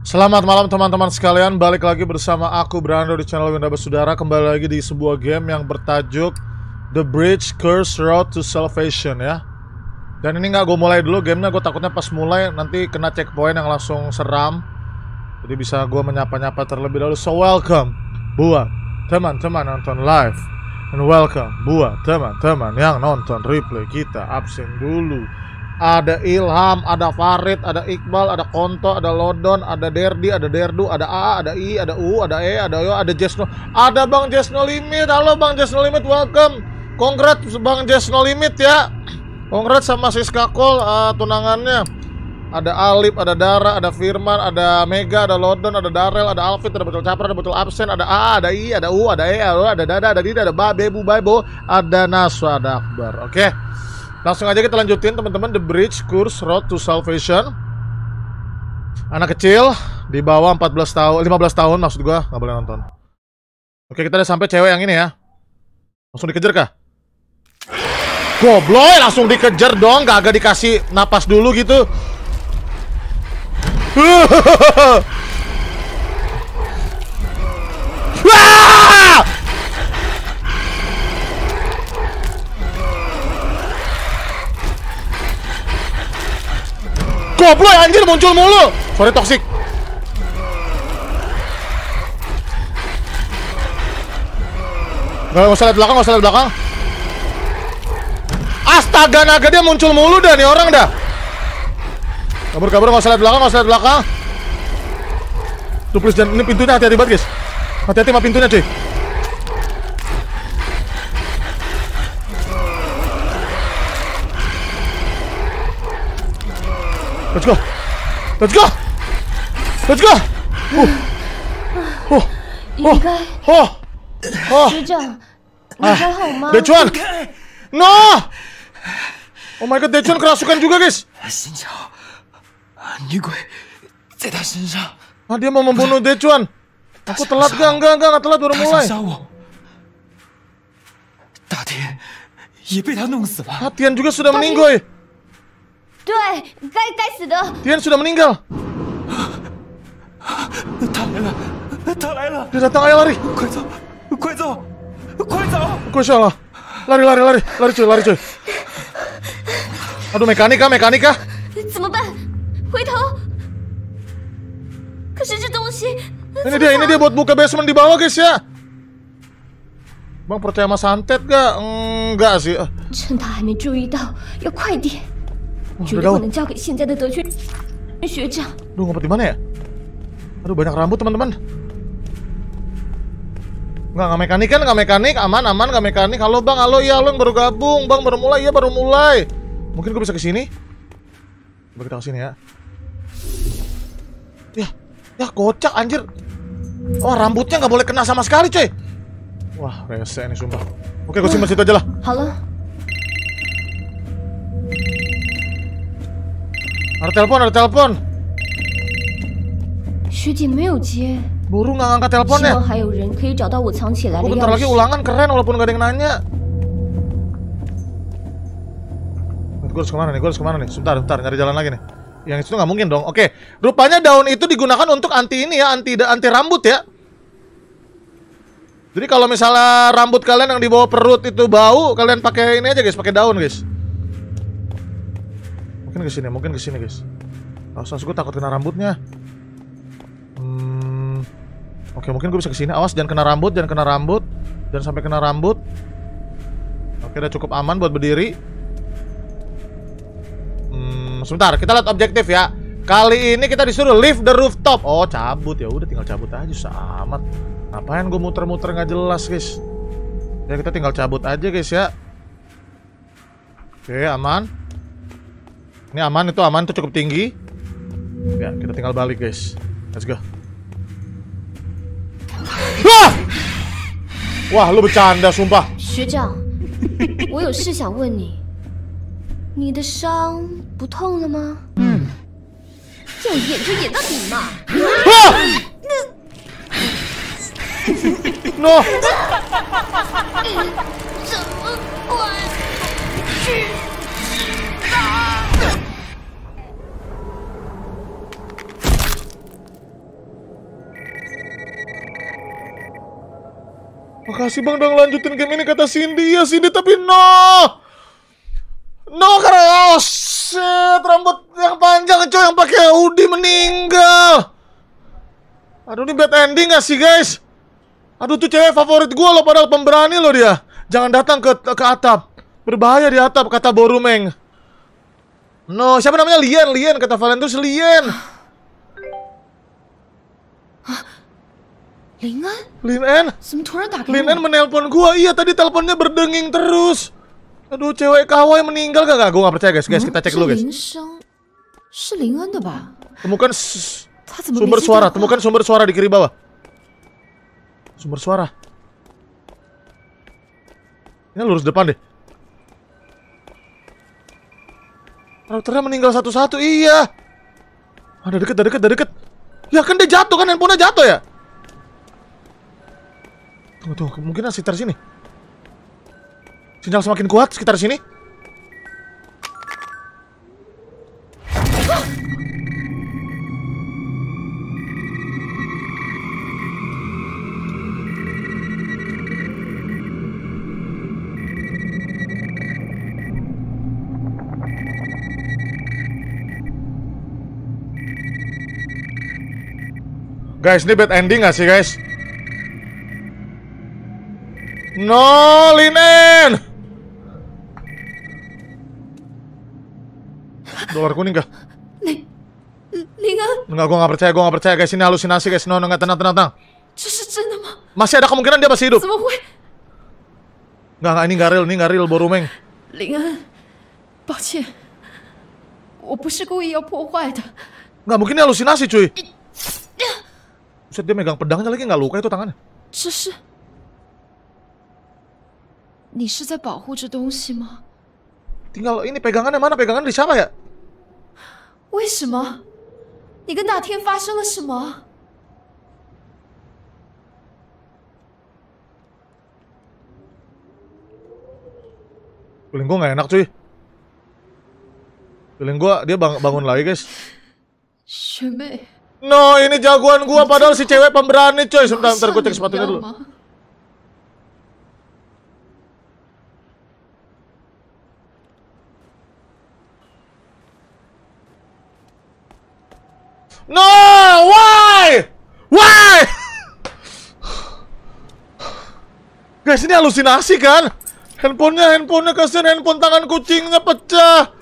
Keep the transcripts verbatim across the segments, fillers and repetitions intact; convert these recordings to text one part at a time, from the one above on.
Selamat malam teman-teman sekalian, balik lagi bersama aku Brando di channel Winda Basudara. Kembali lagi di sebuah game yang bertajuk The Bridge Curse Road to Salvation ya. Dan ini nggak gue mulai dulu gamenya, gue takutnya pas mulai nanti kena checkpoint yang langsung seram. Jadi bisa gue menyapa-nyapa terlebih dahulu. So welcome buat teman-teman nonton live, and welcome buat teman-teman yang nonton replay. Kita absen dulu. Ada Ilham, ada Farid, ada Iqbal, ada Konto, ada Lodon, ada Derdi, ada Derdu, ada A, ada I, ada U, ada E, ada Yo, ada Jesno. Ada Bang Jesno Limit. Halo Bang Jesno Limit, welcome. Congrats Bang Jesno Limit ya. Congrats sama Siska Kol uh, tunangannya. Ada Alip, ada Dara, ada Firman, ada Mega, ada Lodon, ada Darel, ada Alfit, ada Betul Capra, ada Betul Absen, ada A, ada I, ada U, ada E, ada Dada, ada Dida, ada Ba, Bebu, Baibo, ada Naswa, ada Akbar. Oke. Okay. Langsung aja kita lanjutin teman-teman, The Bridge Curse Road to Salvation. Anak kecil di bawah empat belas tahun, lima belas tahun maksud gua, nggak boleh nonton. Oke, kita udah sampai cewek yang ini ya. Langsung dikejar kah? Gobloy, langsung dikejar dong, kagak dikasih napas dulu gitu. Goblok anjir, muncul mulu. Sorry toxic. Gak usah lihat belakang, gak usah lihat belakang. Astaga, naga dia muncul mulu dah nih orang dah. Kabur kabur, gak usah lihat belakang, gak usah lihat belakang. Tuh please, dan ini pintunya hati-hati banget guys. Hati-hati sama pintunya cuy. Let's go, let's go, let's go. Oh, oh, oh, oh, oh. 学长，你还好吗？ Dechuan, no! Oh my god, Dechuan kerasukan juga guys. 新桥，女鬼在他身上。 Ah, dia mau membunuh Dechuan. Aku telat gak? Enggak, enggak, enggak telat, baru mulai. 大天也被他弄死了。 Ah, Tian juga sudah meninggal. 对，该该死的。 Tian sudah meninggal. 他来了，他来了！ Dia datang, ayo lari. 快走，快走，快走！ Gue salah. Lari, lari, lari, lari cuy, lari cuy. Aduh, mekanika, mekanika. 怎么办？回头。可是这东西。 Ini dia, ini dia buat buka basement di bawah guys ya. Bang percaya sama santet gak? Enggak sih. 趁他还没注意到，要快点。 绝对不能交给现在的德军学长。 Duh, ngumpet di mana ya? Aduh, banyak rambut teman-teman. Nggak, nggak mekanik kan? Nggak mekanik, aman, aman, nggak mekanik. Halo bang, halo, iya, lo yang baru gabung. Bang baru mulai, iya baru mulai. Mungkin gue bisa kesini. Coba kita kesini ya. Ya, ya kocak anjir. Oh, rambutnya nggak boleh kena sama sekali coy. Wah, rese nih sumpah. Oke, gue simpan situ aja lah. Halo. Ada telepon, ada telepon. 学姐没有接。 Buru nggak ngangkat 希 teleponnya. 望还有人可以找到我藏起来的 Oh, bentar 钥 lagi 匙。 ulangan keren walaupun gak ada yang nanya. Gue harus kemana nih? Gue harus kemana nih? Sebentar, bentar, nyari jalan lagi nih. Yang itu nggak mungkin dong. Oke, rupanya daun itu digunakan untuk anti ini ya, anti anti rambut ya. Jadi kalau misalnya rambut kalian yang di bawah perut itu bau, kalian pakai ini aja guys, pakai daun guys. Mungkin kesini, mungkin kesini guys. Awas, gue takut kena rambutnya. Hmm, Oke, mungkin gue bisa kesini. Awas, jangan kena rambut, jangan kena rambut, jangan sampai kena rambut. Oke, udah cukup aman buat berdiri. Hmm, sebentar, kita lihat objektif ya. Kali ini kita disuruh leave the rooftop. Oh, cabut ya, udah tinggal cabut aja, sama. Ngapain gue muter-muter nggak jelas guys? Ya kita tinggal cabut aja guys ya. Oke, aman. Ini aman, itu aman, itu cukup tinggi. Ya, kita tinggal balik guys. Let's go. Wah! Wah, lu bercanda sumpah. 学长，我有事想问你，你的伤不痛了吗？嗯。要演就演到底嘛。 No. 怎么管去？ Wah, Makasih bang udah ngelanjutin game ini, kata Cindy. Iya Cindy, tapi no. No, karena oh shit, rambut yang panjang coy yang pakai hoodie meninggal. Aduh, ini bad ending gak sih guys? Aduh, tuh cewek favorit gue loh, padahal pemberani loh dia. Jangan datang ke ke atap. Berbahaya di atap, kata Borumeng. No, siapa namanya? Lien, Lien, kata Valentus, Lien. Lin An? Lin An? Lin An menelpon gua. Iya, tadi teleponnya berdenging terus. Aduh, cewek kawaii meninggal gak? Gak, gua gak percaya guys. Guys, kita cek dulu guys. Temukan sumber suara. Temukan sumber suara di kiri bawah. Sumber suara. Ini lurus depan deh. Karakternya meninggal satu-satu. Iya. Ada deket, ada deket, ada deket. Ya kan dia jatuh kan, handphonenya jatuh ya. Tunggu, tunggu, kemungkinan sekitar sini. Sinyal semakin kuat sekitar sini. Guys, ini bad ending gak sih guys? No, Linen. Dolar kuning kah? Linen. Enggak, gue gak percaya, gue gak percaya guys. Ini halusinasi guys. No, no, enggak, tenang, tenang, tenang. Masih ada kemungkinan dia masih hidup. Enggak, enggak, ini gak real, ini gak real, Borumeng. Linen, maaf,我不是故意要破坏的. Enggak, mungkin ini halusinasi cuy. Buset, dia megang pedangnya lagi, nggak luka itu tangannya. Tinggal ini pegangannya mana? Pegangan di siapa ya? Feeling gue nggak enak cuy. Feeling gue dia bang bangun lagi guys. No, ini jagoan gua padahal si cewek pemberani coy. Sebentar, bentar gua cek sepatunya dulu. No, why? Why? Guys, ini halusinasi kan? Handphonenya, handphonenya kasihan, handphone tangan kucingnya pecah.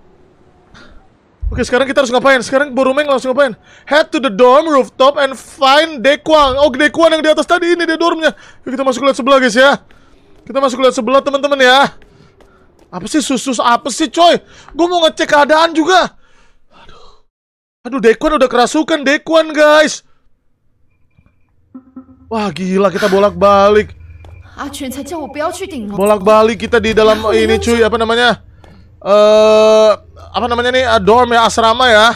Oke, sekarang kita harus ngapain? Sekarang Borumeng langsung ngapain? Head to the dorm rooftop and find Daekwang. Oh, Daekwang yang di atas tadi, ini dia dormnya. Yuk, kita masuk lihat sebelah guys ya. Kita masuk lihat sebelah teman-teman ya. Apa sih susus apa sih coy? Gue mau ngecek keadaan juga. Aduh, aduh Daekwang udah kerasukan Daekwang guys. Wah gila, kita bolak-balik. Bolak-balik kita di dalam ini cuy, apa namanya? Eh, uh, apa namanya nih? Uh, dorm ya, asrama ya.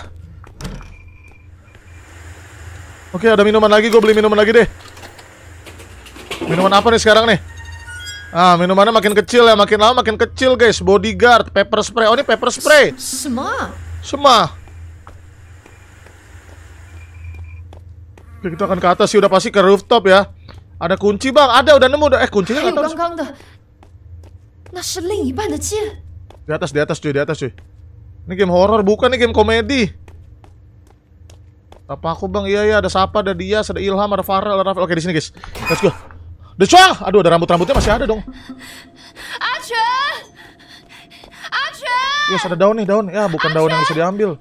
Oke, ada minuman lagi, gue beli minuman lagi deh. Minuman apa nih sekarang nih? Ah, minumannya makin kecil ya, makin lama makin kecil guys. Bodyguard, pepper spray. Oh, ini pepper spray. Sema. Sema. Oke, kita akan ke atas sih, udah pasti ke rooftop ya. Ada kunci bang, ada udah nemu udah. Eh kuncinya nggak tahu. Di atas, di atas cuy, di atas cuy. Ini game horror bukan, nih game komedi. Apa aku bang? Iya iya, ada Sapa, ada Dias, ada Ilham, ada Farel, ada Rafael. Oke, di sini guys. Let's go. The Chong! Aduh, ada rambut-rambutnya masih ada dong. Achen! Achen! Yes, ada daun nih, daun. Ya, bukan daun yang bisa diambil.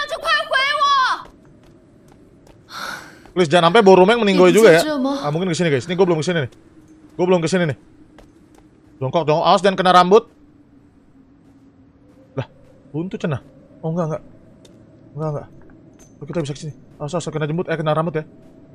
Please jangan sampai Borumeng meninggoy juga ya. Ah, mungkin kesini guys. Ini gue belum kesini nih. Gue belum kesini nih. Jongkok, jongkok. Awas dan kena rambut. Lah, buntu cenah. Oh enggak, enggak. Enggak, enggak. Oh, kita bisa kesini. Awas, awas kena jembut. Eh, kena rambut ya.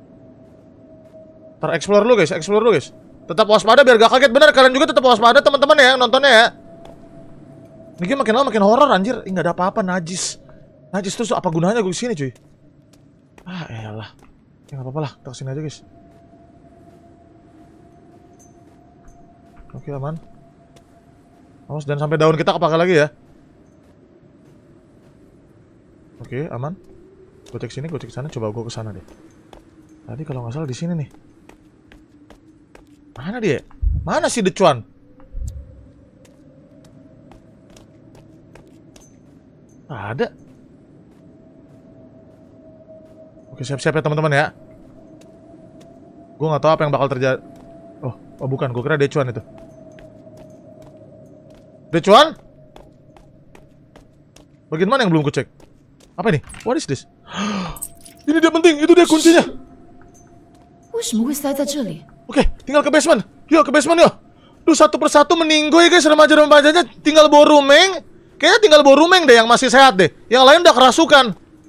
Ntar explore dulu guys, explore dulu guys. Tetap waspada biar gak kaget. Bener, kalian juga tetap waspada teman-teman ya, nontonnya ya. Ini game makin lama makin horor anjir. Ih, gak ada apa-apa, najis. Najis terus apa gunanya gue kesini cuy? Ah, elah. Ya gak apa-apa lah, kita kesini aja guys. Oke, aman. Awas jangan sampai daun kita kepake lagi ya. Oke, aman. Gue cek sini, gue cek sana. Coba gue kesana deh. Tadi kalau nggak salah di sini nih. Mana dia? Mana si Decuan? Ada. Oke, siap-siap ya teman-teman ya. Gue nggak tahu apa yang bakal terjadi. Oh, oh bukan, gue kira Decuan itu. Decuan? Bagian mana yang belum gue cek? Apa ini? What is this? Ini dia penting, itu dia kuncinya. 为什么会塞在这里？ Oke, tinggal ke basement. Yuk ke basement yuk. Duh, satu persatu meninggoy guys, remaja-remajanya tinggal Borumeng. Kayaknya tinggal Borumeng deh yang masih sehat deh. Yang lain udah kerasukan.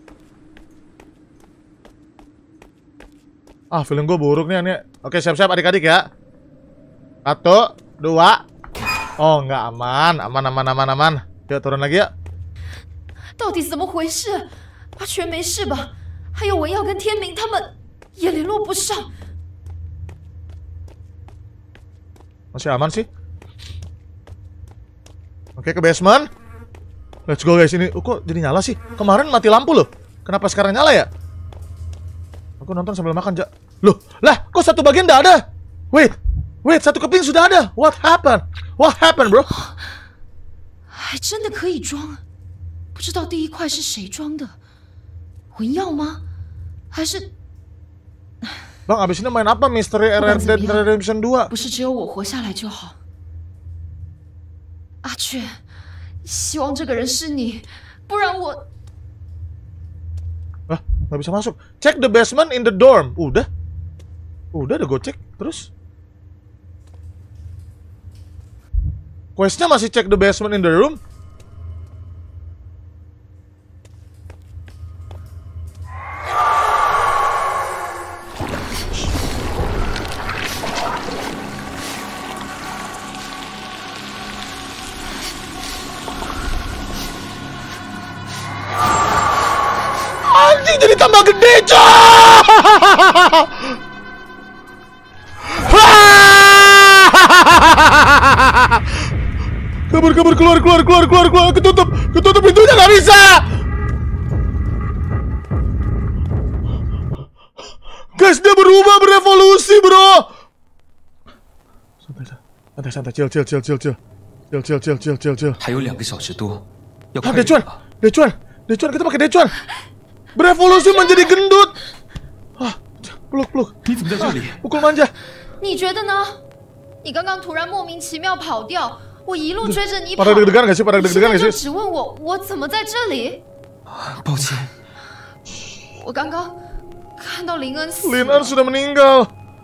Ah, feeling gue buruk nih, nih. Oke, siap-siap adik-adik ya. Satu, dua. Oh, nggak aman. Aman, aman, aman, aman. Yuk, turun lagi ya. 到底怎么回事？阿全没事吧？还有文耀跟天明他们也联络不上。 Masih aman sih. Oke, ke basement. Let's go guys. Ini oh, kok jadi nyala sih? Kemarin mati lampu loh. Kenapa sekarang nyala ya? Aku nonton sambil makan, Jak. Loh, lah kok satu bagian udah ada? Wait. Wait, satu keping sudah ada. What happened? What happened, bro? 还真的可以装，不知道第一块是谁装的？文耀吗？还是 Bang, abis ini main apa? Mystery Red Dead Redemption dua? 不是只有我活下来就好。阿全，希望这个人是你，不然我…… Ah, nggak bisa masuk. Check the basement in the dorm. Udah, udah udah gue cek. Terus questnya masih check the basement in the room. Anjing jadi tambah gede, coy. Kabur, kabur, keluar, keluar, keluar, keluar, keluar, ketutup, ketutup pintunya nggak bisa. Guys, dia berubah, berevolusi, bro. Santai, santai, santai, chill, chill, chill, chill, chill, chill, chill, chill, chill, chill, chill. 还有两个小时多，要 Ah, 快点 Decuan, 了。 Decuan, Decuan, kita pakai Decuan. Berevolusi menjadi gendut. Ah, peluk, peluk. 你怎么在这里？ Pukul manja. 你觉得呢？你刚刚突然莫名其妙跑掉，我一路追着你跑， Pada deg-degan gak sih? Pada 你现 deg-degan 在 gak 就 sih? 只问我我怎么在这里？ 抱歉， 我刚刚看到林恩死 Lin 了 An sudah meninggal.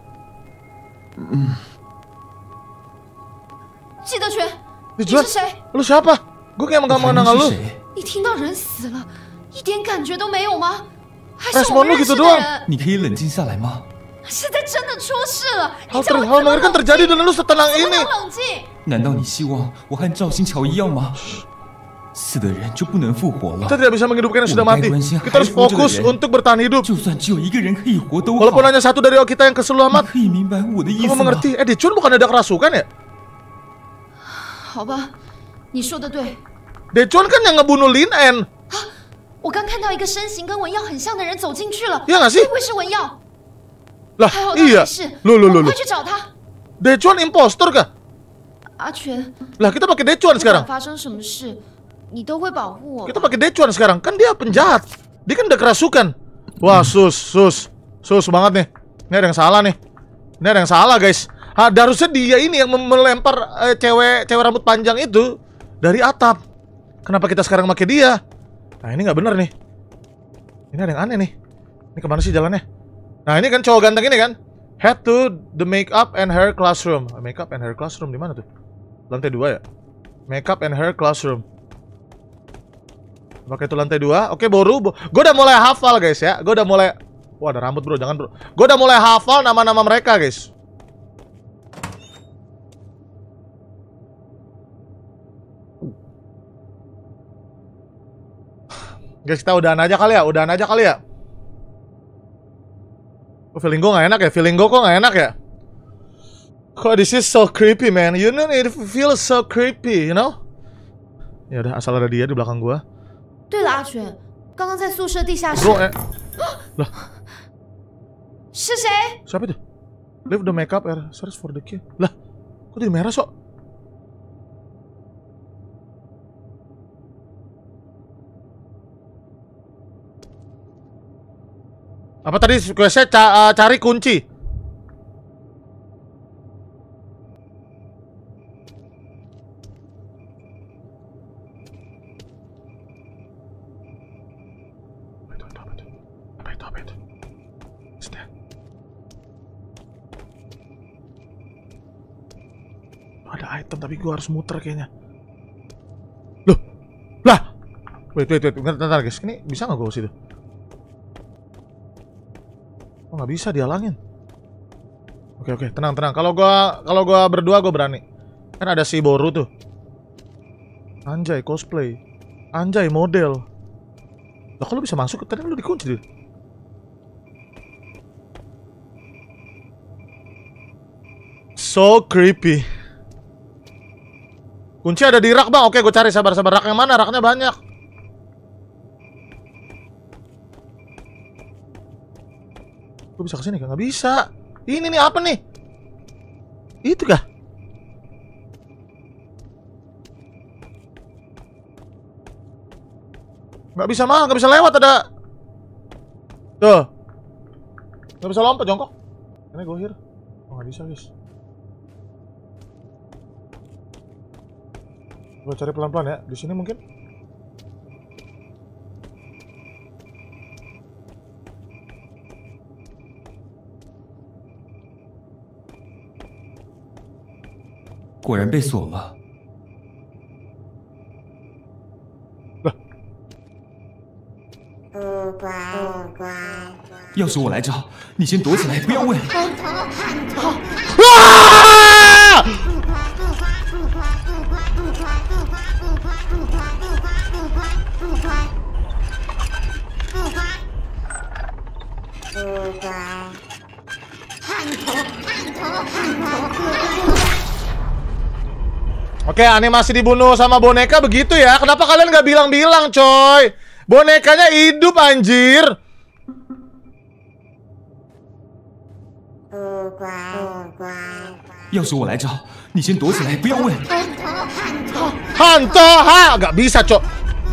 季德全，你 Decuan, 是谁？ lu siapa? Gue kayak nggak 还 mengenal 能 lu. 是谁？ 你听到人死了，一点感觉都没有吗？还是 Respon 我 lu 们认 gitu 识的 doang. 人？ 你可以冷静下来吗？ 现在真的出事了，你 Hal 叫 ter 我 hal 怎么 mengerikan 冷 terjadi 静？ dan lu setenang 怎么 ini. 能冷静？ 难道你希望我和赵新桥一样吗？死的人就不能复活了 Kita？tidak bisa menghidupkan yang sudah mati. Kita harus fokus untuk bertahan hidup. 就算只有一个人可以活都好。 Walaupun hanya satu dari kita yang 你 keselamat. 可以明白我的意 Kamu 思吗？ mengerti? Eh, Decuan bukan ada kerasukan ya? 好吧，你说的对。 Decuan kan yang ngebunuh Lin An. 我刚看到一个身形跟文耀很像的人走进去了， Iya nggak sih? 会不会是文耀？ Lah, 还好他 iya. 没事， Loh, loh, 我 loh, 们 loh. 快去找他。 Decuan impostor kah? 阿全， Lah, kita pakai Decuan 不管 sekarang. 发生什么事，你都会保护我吧。 Kita pakai Decuan sekarang. Kan dia penjahat. Dia kan udah kerasukan. Wah, sus, sus. Sus banget nih. Ini ada yang salah nih. Ini ada yang salah, guys. Ha, harusnya dia ini yang mem- melempar eh, cewek cewek rambut panjang itu dari atap. Kenapa kita sekarang pakai dia? Nah, ini nggak bener nih. Ini ada yang aneh nih. Ini kemana sih jalannya? Nah, ini kan cowok ganteng ini kan. Head to the makeup and hair classroom. Makeup and hair classroom di mana tuh? Lantai dua ya? Makeup and hair classroom. Pakai itu lantai dua. Oke, baru. Gue udah mulai hafal guys ya. Gue udah mulai. Wah, ada rambut bro, jangan bro. Gue udah mulai hafal nama-nama mereka guys. Guys, kita udahan aja kali ya, udahan aja kali ya. Oh, feeling gue gak enak ya, feeling gue kok gak enak ya. Kok this is so creepy man, you know it feels so creepy, you know. Ya udah, asal ada dia di belakang gue. 对了，阿全，刚刚在宿舍地下室 Bro, eh, 是谁？ siapa itu? Leave the makeup area. Search for the key. Lah, kok jadi merah, Sok? Apa tadi questnya ca uh, cari kunci? Ada item tapi gua harus muter kayaknya. Loh, lah. Wait, wait, wait. Bentar, bentar guys. Ini bisa nggak gua ke situ? Oh, nggak bisa dihalangin. Oke, oke, tenang, tenang. Kalau gua kalau gua berdua gua berani. Kan ada si Boru tuh. Anjay, cosplay. Anjay, model. Lah, kok lu bisa masuk? Tadi lu dikunci deh. So creepy. Kunci ada di rak, Bang. Oke, gue cari, sabar-sabar. Rak yang mana? Raknya banyak. Gue bisa kesini? Nggak bisa. Ini nih, apa nih? Itu kah? Nggak bisa mah, nggak bisa lewat, ada. Tuh. Nggak bisa lompat, jongkok. Ini gue here. Oh, nggak bisa, guys. Gue cari pelan-pelan ya. Di sini mungkin. 果然被锁了。钥匙我来找，你先躲起来，不要问。 啊！ Oke, animasi dibunuh sama boneka begitu ya. Kenapa kalian nggak bilang-bilang, coy? Bonekanya hidup, anjir. Hantu, ha, nggak bisa, cok.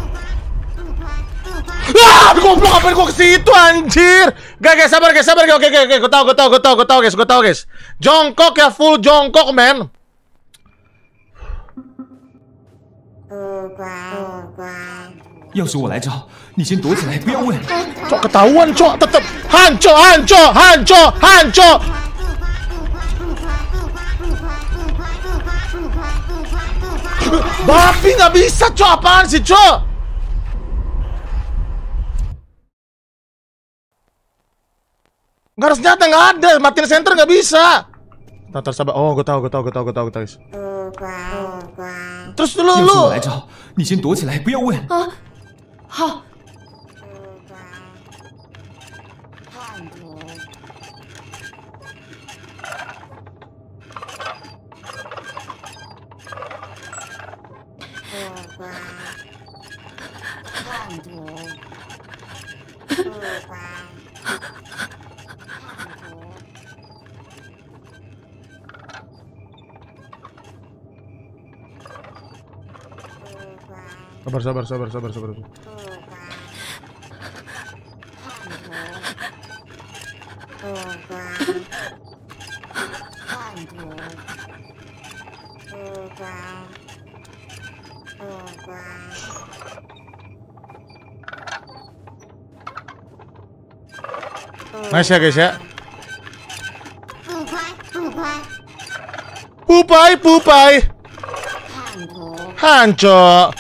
Ah, goblok, ngapain gua ke situ, anjir? Gak, guys, sabar, guys, sabar, oke, oke, oke, gue tau, gue tau, gue tau, gue tau, guys, gue tau, guys. Jongkok ya, full jongkok, men. Cok, ketahuan, cok, tetep hancur, hancur, hancur, hancur. Babi nggak bisa, cok, apaan sih, cok? Nggak harus nyata, nggak ada, matiin center nggak bisa. Ntar sabar, oh, gue tau, gue tau, gue tau, gue tau, gue tau, guys. Terus dulu lu. Ah, 好， Sabar, sabar, sabar, sabar, sabar. Nice ya, guys ya. Pupai, pupai. Hancur.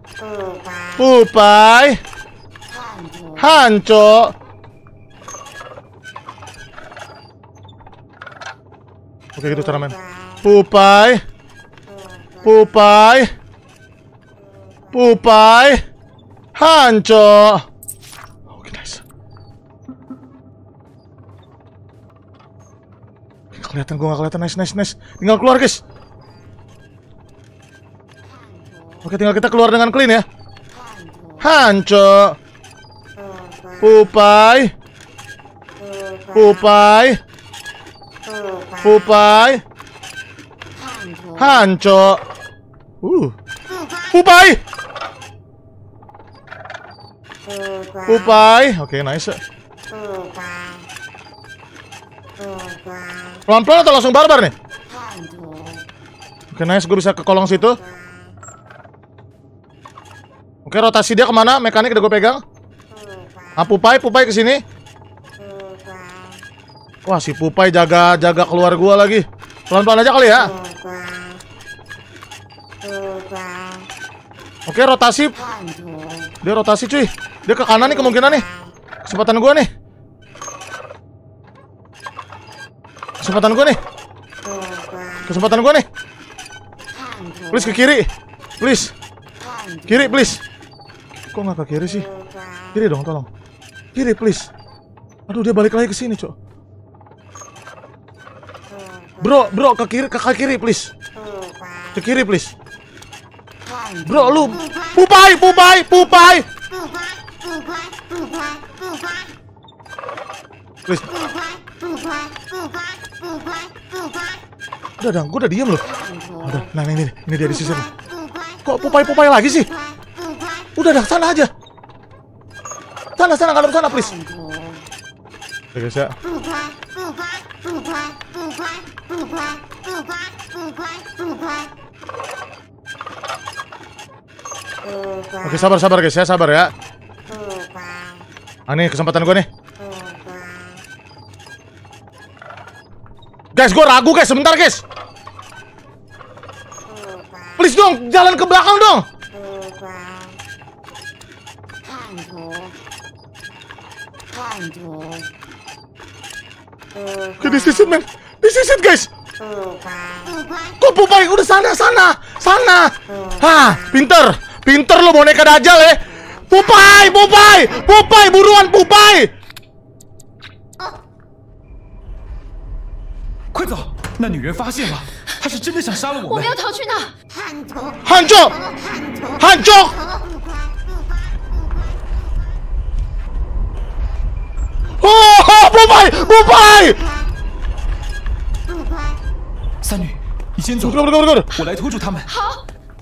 Pupai. Hancur. Oke, gitu cara main. Pupai. Pupai. Pupai. Hancur. Oke, nice. Kelihatan, gua gak kelihatan. Nice, nice, nice. Tinggal keluar, guys. Oke, tinggal kita keluar dengan clean ya. Hancur. Pupai. Pupai. Pupai. Hanco. Uh. Pupai. Pupai. Oke, okay, nice. Pelan-pelan atau langsung barbar nih? Oke, okay, nice. Gue bisa ke kolong situ. Oke, okay, rotasi dia kemana? Mekanik udah gue pegang. Ah, Pupai, Pupai kesini. Wah, si Pupai jaga jaga keluar gua lagi. Pelan-pelan aja kali ya. Oke, rotasi. Dia rotasi cuy. Dia ke kanan nih kemungkinan nih. Kesempatan gua nih. Kesempatan gua nih. Kesempatan gua nih. Please ke kiri. Please. Kiri please. Kok nggak ke kiri sih? Kiri dong, tolong. Kiri please. Aduh, dia balik lagi ke sini, Cok. Bro, bro, ke kiri, ke kiri please. Ke kiri please. Bro, lu Pupai, Pupai, Pupai. Please. Udah, dong, gue udah diem loh. Udah, nah ini, ini dia di sisi. Kok Pupai, Pupai lagi sih? Udah, dah, sana aja. Sana, sana, kalau sana, please. Oke, guys ya. Oke, sabar, sabar guys ya, sabar ya. Ah, nih kesempatan gue nih. Guys, gue ragu guys, sebentar guys. Please dong, jalan ke belakang dong. Oke, this is it man. This is it guys. Kok Pupai udah sana, sana, sana. Hah, pinter, pinter lo boneka dajal ya. Pupai, Pupai, Pupai, buruan Pupai. 快走！那女人发现了，她是真的想杀了我们。 我们要逃去哪？ 汉中，汉中。哦，不拍，不拍。 三女，你先走，我来拖住他们。 好。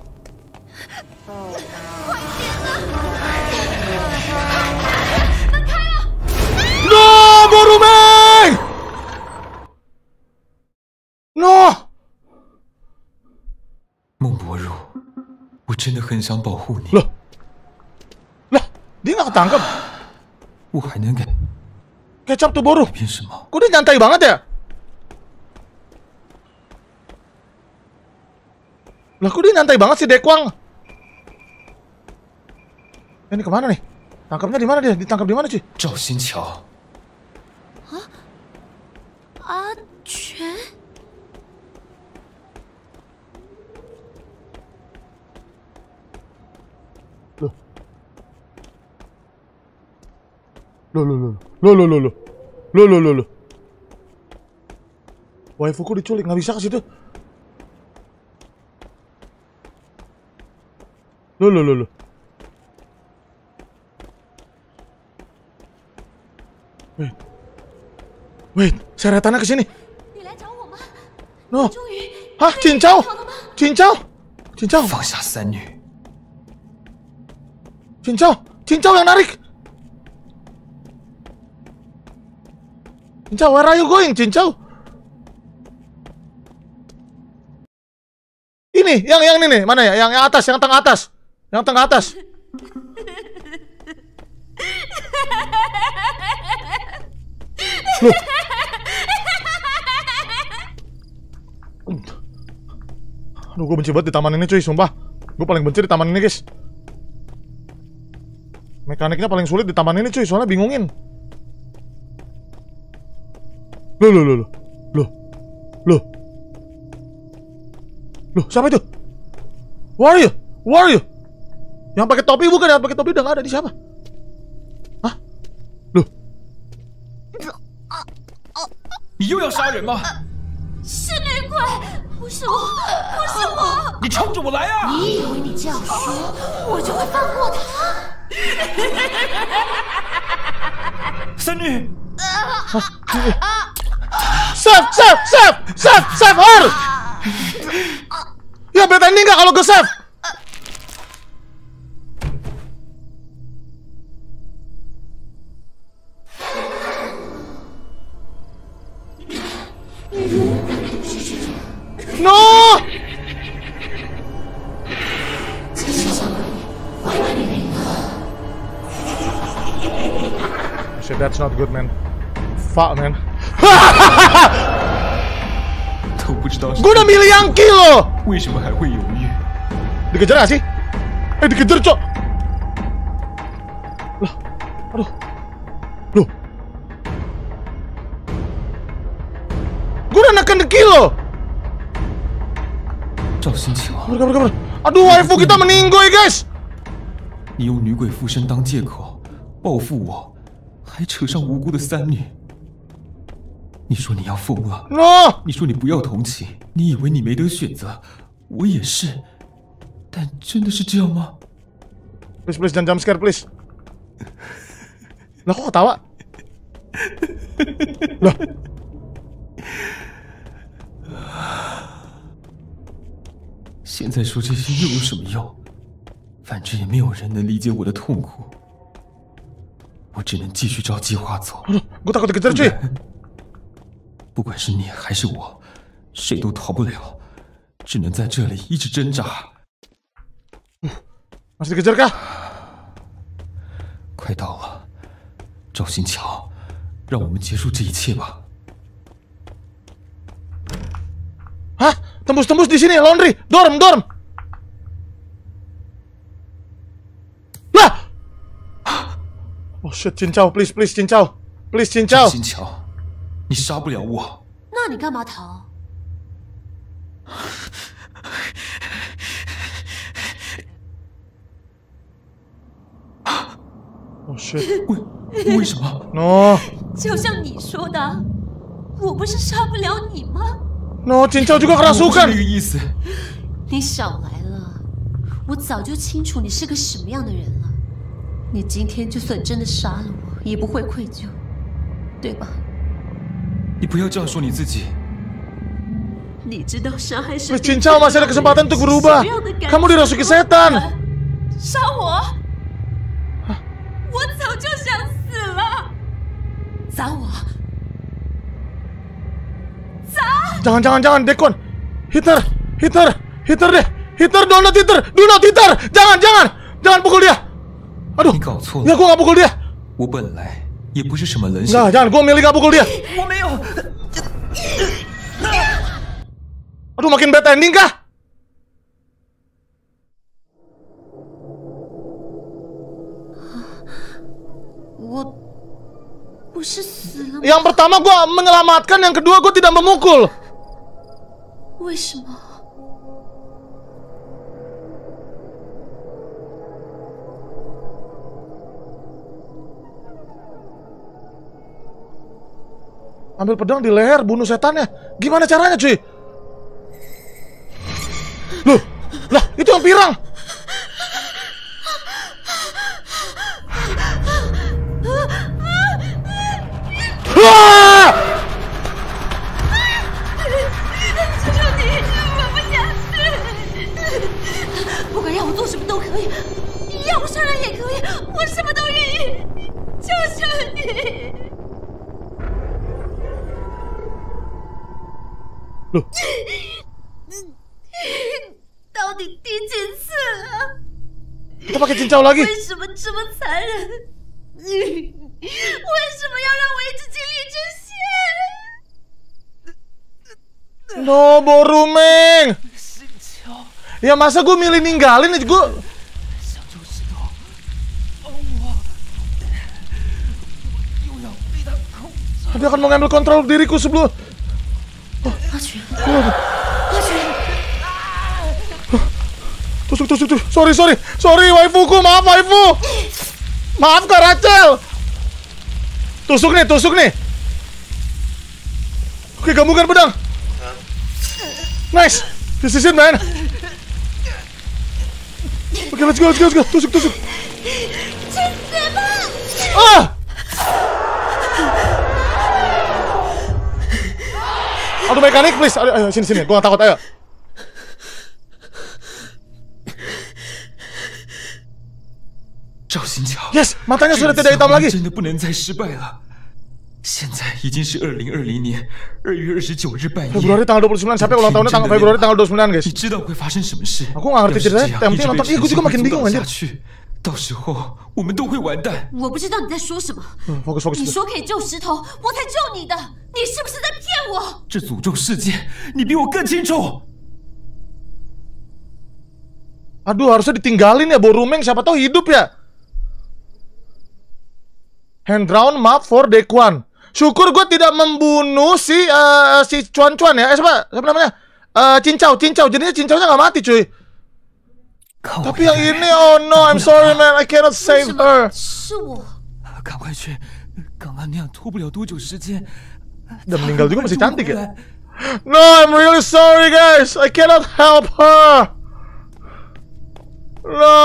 快点啊！门开了 ！No， Boromir。 No， 孟伯如，我真的很想保护你。 Loh, lah, dia nggak ketangkep. 我还能给 kecap tuh Boru. 变什么？ Kok dia nyantai banget ya? Lah, kok dia nyantai banget sih Dekwang? Ini kemana nih? Tangkapnya di mana dia? Ditangkap di mana sih? 赵新桥。 啊？阿全。 Loh, loh, loh, loh, loh, loh, loh, loh, loh, loh, loh. Waifuku diculik, nggak bisa ke situ. Loh, loh, loh, loh. Wait, wait, seretannya ke sini. No, hah, cincau, cincau, cincau. 放下三女。 cincau, cincau yang narik. Cincau, where are you going, Cincau? Ini, yang yang ini nih, mana ya? Yang yang atas, yang tengah atas. Yang tengah atas. Loh. Aduh, gue benci banget di taman ini cuy, sumpah. Gue paling benci di taman ini, guys. Mekaniknya paling sulit di taman ini cuy, soalnya bingungin. Loh, loh, loh, loh, loh, loh, loh, siapa itu? Who are you? Who are you? Yang pakai topi bukan? Yang pakai topi udah nggak ada, di siapa? Hah? Loh? 你又要杀人吗？ 是女鬼，不是我，不是我！ 你冲着我来啊！ 你以为你这样说，我就会放过他？ 三女。 啊！ Save, save, save, save, save her. Ya bad ending nggak kalau gue save? No. Shit, that's not good, man. Fuck, man. 都不知道是 Gue udah milih yang kill loh. 为什么还会犹豫？ Dikejar gak sih? Eh, dikejar, Cok. Lah, aduh. Loh. Gue udah neken the kill loh. 赵新桥， Kabur, kabur, kabur. Aduh, waifu kita meninggoy, guys. 你用女鬼附身当借口报复我，还扯上无辜的三女。你说你要疯了， No. 你说你不要同情，你以为你没得选择，我也是，但真的是这样吗？ Please, please, jangan jump scare, please. Lah, kok ketawa? Lah. 现在说这些又有什么用？反正也没有人能理解我的痛苦，我只能继续照计划走。 Aduh, gue takut dikejar, cuy. 不管是你还是我，谁都逃不了，只能在这里一直挣扎。 Masih dikejar kah? 快到了，赵新桥，让我们结束这一切吧。 Hah? Tembus-tembus di sini, laundry, dorm, dorm. Lah! Oh shit, cincau, please, please, cincau, please, 赵 cincau. 新桥，你杀不了我。 那你干嘛逃？ Oh shit. 为为什么？ No, 就像你说的，我不是杀不了你吗？ no, cincau juga 我不是 kerasukan. 这个意思。 你少来了，我早就清楚你是个什么样的人了。你今天就算真的杀了我，也不会愧疚，对吧？ 你不要这样说你自己。 你知道杀害身 Please, cincau, masih ada kesempatan untuk berubah. Kamu dirasuki setan. 杀我？我早就想死了！砸我！砸！ Jangan, jangan, jangan, Dekon. Hitter, hitter, hitter deh. Hitter, do not hitter, do not hitter. Jangan, jangan, jangan pukul dia. Aduh, 你搞错 ya 了， gue gak pukul dia. 我本来也不是什么冷血。 Nah, jangan, gue milih gak pukul dia. 我没有。 Aduh, makin bad ending kah? Yang pertama gue menyelamatkan, yang kedua gue tidak memukul. 为什么？ Ambil pedang di leher, bunuh setannya. Gimana caranya, cuy? Loh, lah itu yang pirang. Wah! 求求你，我不想死。不管让我做什么都可以，要我杀人也可以，我什么都愿意。求求你。 Loh. 到底第几次了？ Kita pakai cincau lagi. 为什么这么残忍？为什么要让我一直经历这些？ No, Borumeng. Ya masa gue milih ninggalin aja gue. Dia akan mengambil kontrol diriku sebelum. 阿全，阿全， Tusuk, tusuk, tusuk. Sorry, sorry. Sorry, waifuku. Maaf, waifu. Maaf, Kak Rachel. Tusuk nih, tusuk nih. Oke, gabungkan pedang. Nice. This is it, man. Oke, let's go, let's go, let's go. Tusuk, tusuk. Ah! Aduh mekanik please. Ayo, ayo sini sini. Gua gak takut, ayo. Yes, matanya sudah tidak hitam lagi. Februari tanggal dua puluh sembilan, sampai ulang tahunnya tanggal Februari tanggal dua puluh sembilan, guys. Aku gak ngerti ceritanya, yang penting nonton. Ih, gue juga makin bingung anjir. 到时候我们都会完蛋。 我不知道你在说什么。 嗯，focus focus。 你说可以救石头，我才救你的。你是不是在骗我？ 这诅咒事件，你比我更清楚。 Aduh, harusnya ditinggalin ya, Borumeng. Siapa tahu hidup ya. Hand drawn map for Dekuan. Syukur gue tidak membunuh si uh, si Cuan-Cuan ya. Eh, siapa? Siapa namanya? Uh, Cincau, Cincau. Jadinya Cincaunya nggak mati, cuy. Tapi yang ini, oh no, I'm sorry man, I cannot save her. 是我。 赶快去，刚刚那样拖不了多久时间。 Udah meninggal juga masih cantik ya. No, I'm really sorry guys, I cannot help her. No.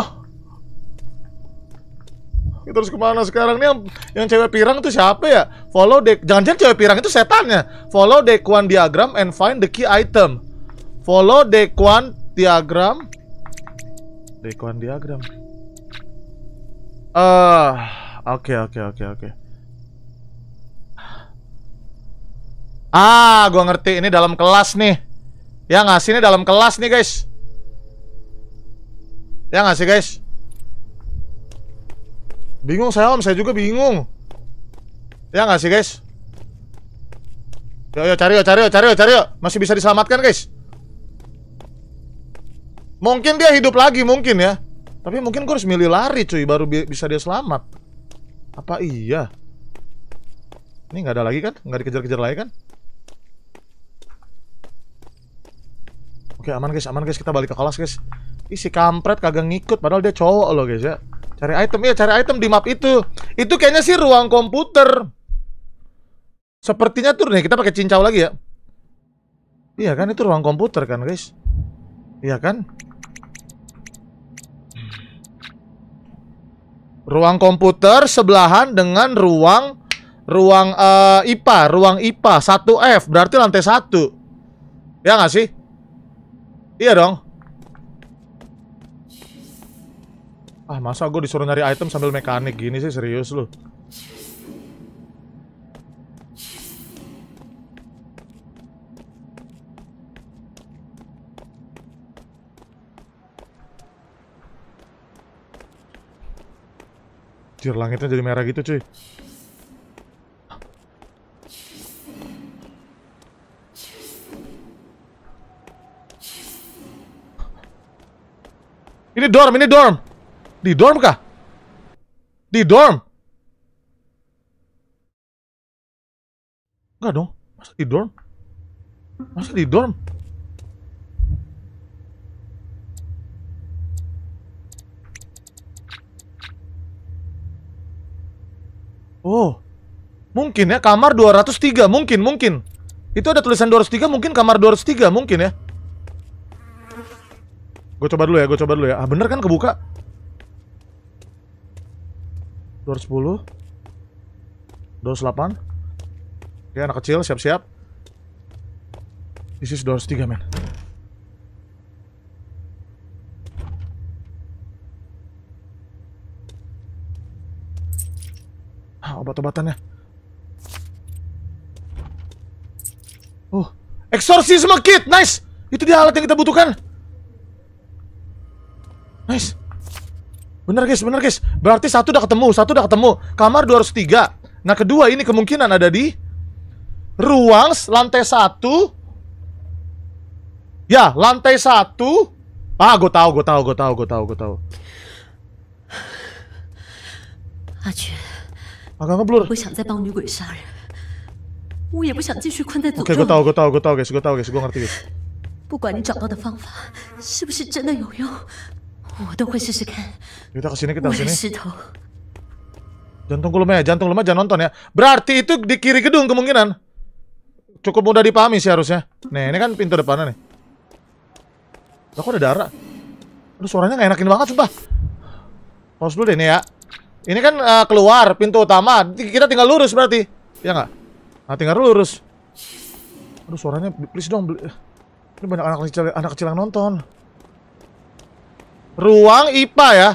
Kita harus kemana sekarang? Nih yang, yang cewek pirang itu siapa ya? Follow dek. Jangan-jangan cewek pirang itu setannya. Follow Dekuan diagram and find the key item. Follow Dekuan diagram. Dekuan diagram. Ah, oke oke oke oke. Ah, gua ngerti. Ini dalam kelas nih. Ya nggak sih, ini dalam kelas nih guys. Ya nggak sih guys? Bingung saya om, saya juga bingung. Ya nggak sih guys? Yo yo cari yo cari yo cari yo cari yo. Masih bisa diselamatkan guys. Mungkin dia hidup lagi mungkin ya. Tapi mungkin gue harus milih lari cuy baru bi bisa dia selamat. Apa iya? Ini nggak ada lagi kan? Nggak dikejar-kejar lagi kan? Oke aman guys, aman guys, kita balik ke kelas guys. Ih, si kampret kagak ngikut padahal dia cowok loh guys ya. Cari item ya, cari item di map itu. Itu kayaknya sih ruang komputer. Sepertinya tuh nih kita pakai cincau lagi ya. Iya kan itu ruang komputer kan guys. Iya kan? Ruang komputer sebelahan dengan ruang ruang uh, I P A, ruang I P A satu F berarti lantai satu. Ya nggak sih? Iya dong. Ah, masa gue disuruh nyari item sambil mekanik gini sih, serius lu? Jir, langitnya jadi merah gitu cuy. Ini dorm, ini dorm. Di dorm kah? Di dorm? Enggak dong. Masa di dorm? Masa di dorm? Oh. Mungkin ya kamar dua ratus tiga, mungkin, mungkin. Itu ada tulisan dua ratus tiga, mungkin kamar dua ratus tiga, mungkin ya. Gue coba dulu ya, gue coba dulu ya. Ah, bener kan kebuka? dua ratus sepuluh dua ratus delapan. Oke, anak kecil siap-siap. This is dua ratus tiga, men. Ah, obat-obatannya. Oh, exorcism kit, nice. Itu dia alat yang kita butuhkan. Nice. Bener guys, bener guys. Berarti satu udah ketemu, satu udah ketemu. Kamar dua ratus tiga. Nah kedua ini kemungkinan ada di ruang lantai satu. Ya, lantai satu. Ah, gue tahu, gue tahu, gue tahu, gue tahu, gue tahu. Acuan, agak ngeblur. Oke, gue tahu, gue tahu, gue tahu guys, gue tahu guys, gue ngerti guys. 不管你找到的方法是不是真的有用，我都会试试看。 Kita kesini, kita kesini. 石头， Jantung lemah ya, jantung lemah jangan nonton ya. Berarti itu di kiri gedung kemungkinan. Cukup mudah dipahami sih harusnya. Nih, ini kan pintu depannya nih. Lah kok ada darah? Aduh, suaranya nggak enakin banget sumpah. Pause dulu deh nih ya. Ini kan uh, keluar pintu utama. Kita tinggal lurus berarti. Ya nggak? Nah, tinggal lurus. Aduh suaranya please dong. Ini banyak anak kecil, anak kecil yang nonton. Ruang I P A ya.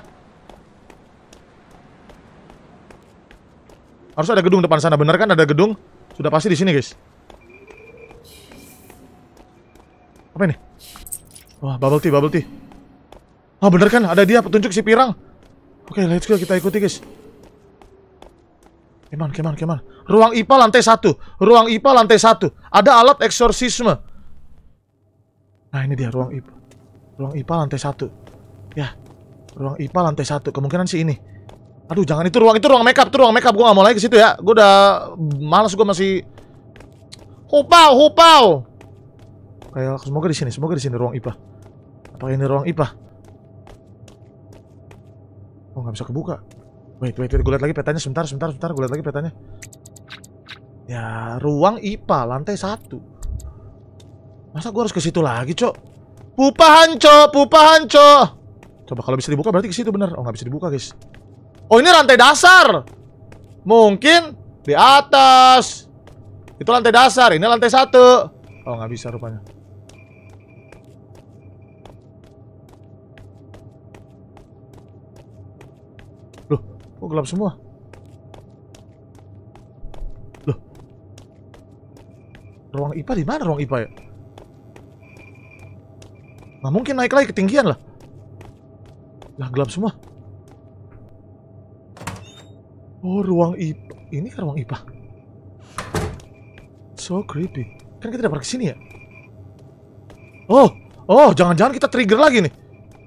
Harus ada gedung depan sana, bener kan? Ada gedung. Sudah pasti di sini, guys. Apa ini? Wah, bubble tea, bubble tea. Ah, bener kan? Ada dia petunjuk si pirang. Oke, let's go, kita ikuti, guys. Come on, come on, come on. Ruang I P A lantai satu. Ruang I P A lantai satu. Ada alat eksorsisme. Nah, ini dia ruang I P A. Ruang I P A lantai satu. Ya, ruang I P A lantai satu. Kemungkinan sih ini. Aduh, jangan itu ruang itu ruang makeup, itu ruang makeup. Gue gak mau lagi ke situ ya. Gue udah malas, gue masih. Hupau, hupau. Kayak semoga di sini, semoga di sini ruang I P A. Apakah ini ruang I P A? Oh, nggak bisa kebuka. Wait, wait, wait. Gue lihat lagi petanya sebentar, sebentar, sebentar. Gue lihat lagi petanya. Ya, ruang I P A lantai satu. Masa gue harus ke situ lagi, Cok? Pupahan, Cok, pupahan, Cok. Coba kalau bisa dibuka berarti ke situ bener. Oh, nggak bisa dibuka, guys. Oh, ini lantai dasar. Mungkin di atas. Itu lantai dasar. Ini lantai satu. Oh, nggak bisa rupanya. Loh, kok gelap semua? Loh. Ruang I P A di mana ruang I P A ya? Nggak mungkin naik lagi ketinggian lah. Lah, gelap semua. Oh, ruang I P A. Ini kan ruang I P A. So creepy. Kan kita dapat ke sini ya? Oh, oh, jangan-jangan kita trigger lagi nih.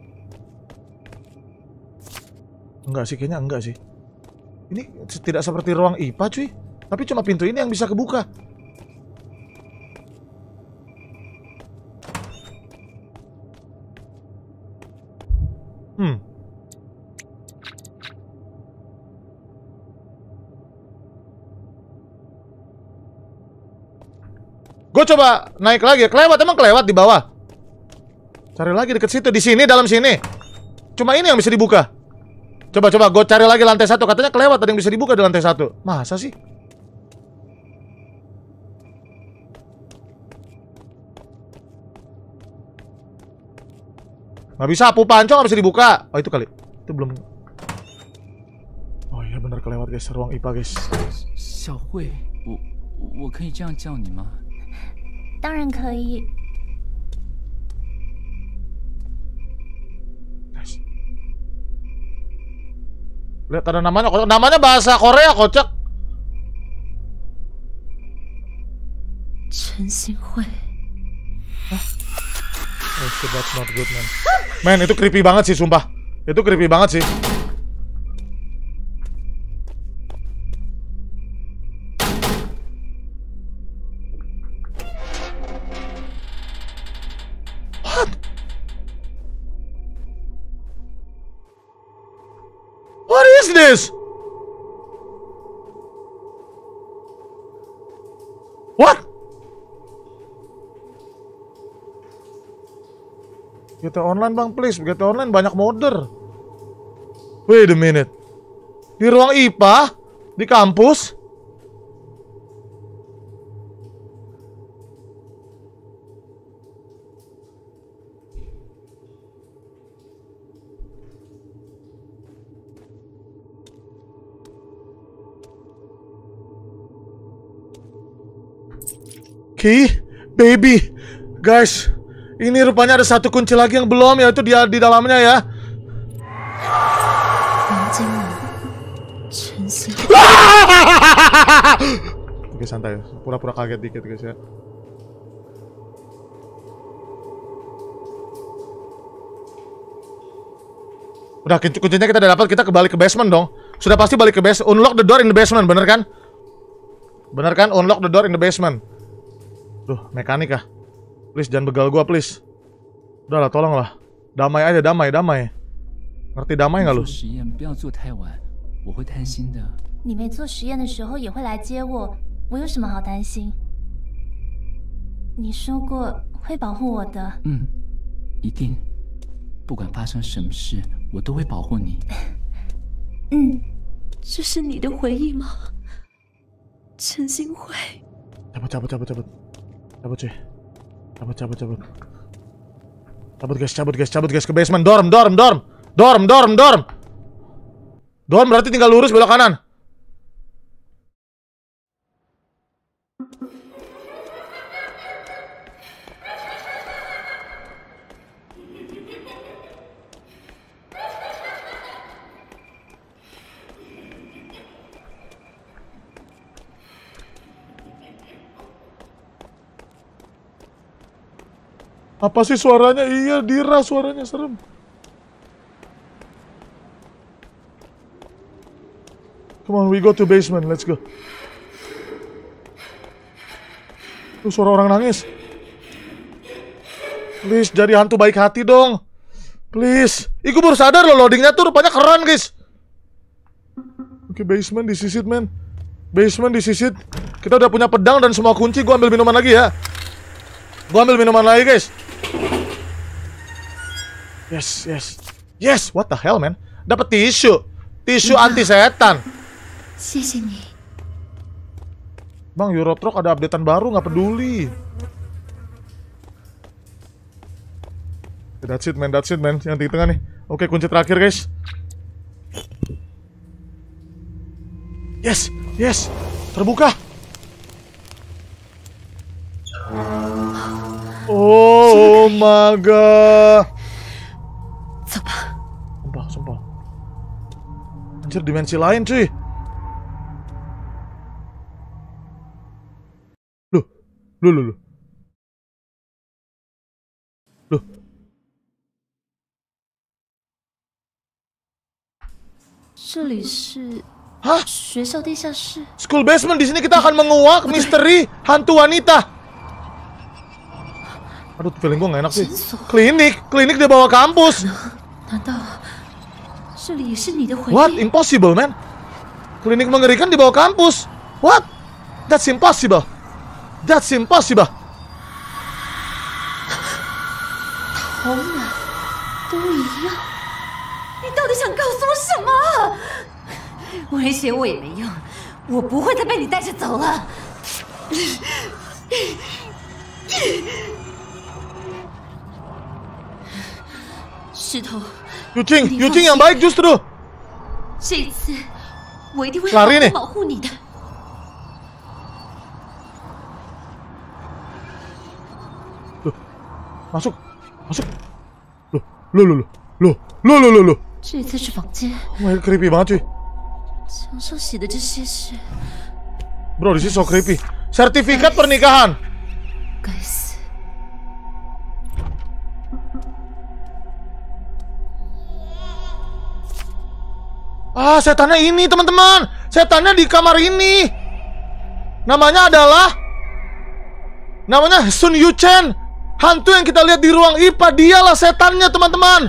Enggak sih, kayaknya enggak sih. Ini tidak seperti ruang I P A, cuy. Tapi cuma pintu ini yang bisa kebuka. Hmm. Gue coba naik lagi, kelewat, emang kelewat di bawah. Cari lagi deket situ, di sini, dalam sini. Cuma ini yang bisa dibuka. Coba, coba, gue cari lagi lantai satu. Katanya kelewat, ada yang bisa dibuka di lantai satu. Masa sih? Nggak bisa, Pupa Ancong nggak bisa dibuka. Oh, itu kali. Itu belum. Oh iya, bener kelewat, guys. Ruang I P A, guys. Xiaohui, 我我可以这样叫你吗？ 当然可以。 Nice. Lihat ada namanya, namanya bahasa Korea, kocak. Chen Xinghui. Oh shit, that's not good, man. Man, itu creepy banget sih, sumpah. Itu creepy banget sih. What? What is this? What? G T A Online bang, please. G T A Online banyak modder. Wait a minute. Di ruang I P A? Di kampus? Ki, baby, guys, ini rupanya ada satu kunci lagi yang belum, yaitu dia di dalamnya ya. Oke, santai, pura-pura kaget dikit guys ya. Udah, kuncinya kita udah dapat, kita kembali ke basement dong. Sudah pasti balik ke basement. Unlock the door in the basement, bener kan? Bener kan? Unlock the door in the basement. Duh, mekanik ah. Please, jangan begal gua, please. Udahlah, tolonglah. Damai aja, damai, damai. Ngerti damai nggak lu? 实验不要做太晚，我会担心的。 你没做实验的时候也会来接我，我有什么好担心？你说过会保护我的。 嗯，一定，不管发生什么事，我都会保护你。 嗯， 这是你的回忆吗？陈星辉。 Cabut, cabut, cabut, cabut. Cabut cuy. Cabut, cabut, cabut. Cabut guys, cabut guys, cabut guys ke basement. Dorm, dorm, dorm. Dorm, dorm, dorm. Dorm berarti tinggal lurus belok kanan. Apa sih suaranya? Iya, Dira suaranya serem. Come on, we go to basement. Let's go. Tuh suara orang nangis. Please, jadi hantu baik hati dong. Please. Ih, gue baru sadar loh, loadingnya tuh rupanya keren, guys. Oke, okay, basement disisit, men. Basement disisit. Kita udah punya pedang dan semua kunci. Gue ambil minuman lagi ya. Gue ambil minuman lagi, guys. Yes, yes. Yes, what the hell, man? Dapat tisu. Tisu anti setan. Bang, Euro Truck ada updatean baru, nggak peduli. That's it, man. That's it, man. Yang di tengah nih. Oke, kunci terakhir, guys. Yes, yes. Terbuka. Oh my god. Sumpah, sumpah. Anjir, dimensi lain cuy. Loh, loh, loh, loh. Loh. 这里是 Hah? 学校地下室。 School basement, di sini kita akan menguak misteri hantu wanita. Aduh, feeling gue gak enak sih. Klinik, klinik di bawah kampus. 难道这里也是你的回忆？ What? Impossible, man. Klinik mengerikan di bawah kampus. What? That's impossible. That's impossible. 头脑都一样，你到底想告诉我什么？威胁我也没用，我不会再被你带着走了。石头， Yucing, Yucing yang baik justru. 这一次我一定会好好保护你的。 Masuk, masuk. Loh, loh, loh, loh, loh, loh, loh, loh. 这次是房间。 Oh my god, creepy banget cuy. 墙上写的这些是 Bro, this is so creepy. Sertifikat pernikahan. 该死！ Ah, setannya ini, teman-teman. Setannya di kamar ini. Namanya adalah Namanya Sun Yuchen. Hantu yang kita lihat di ruang I P A. Dialah setannya, teman-teman.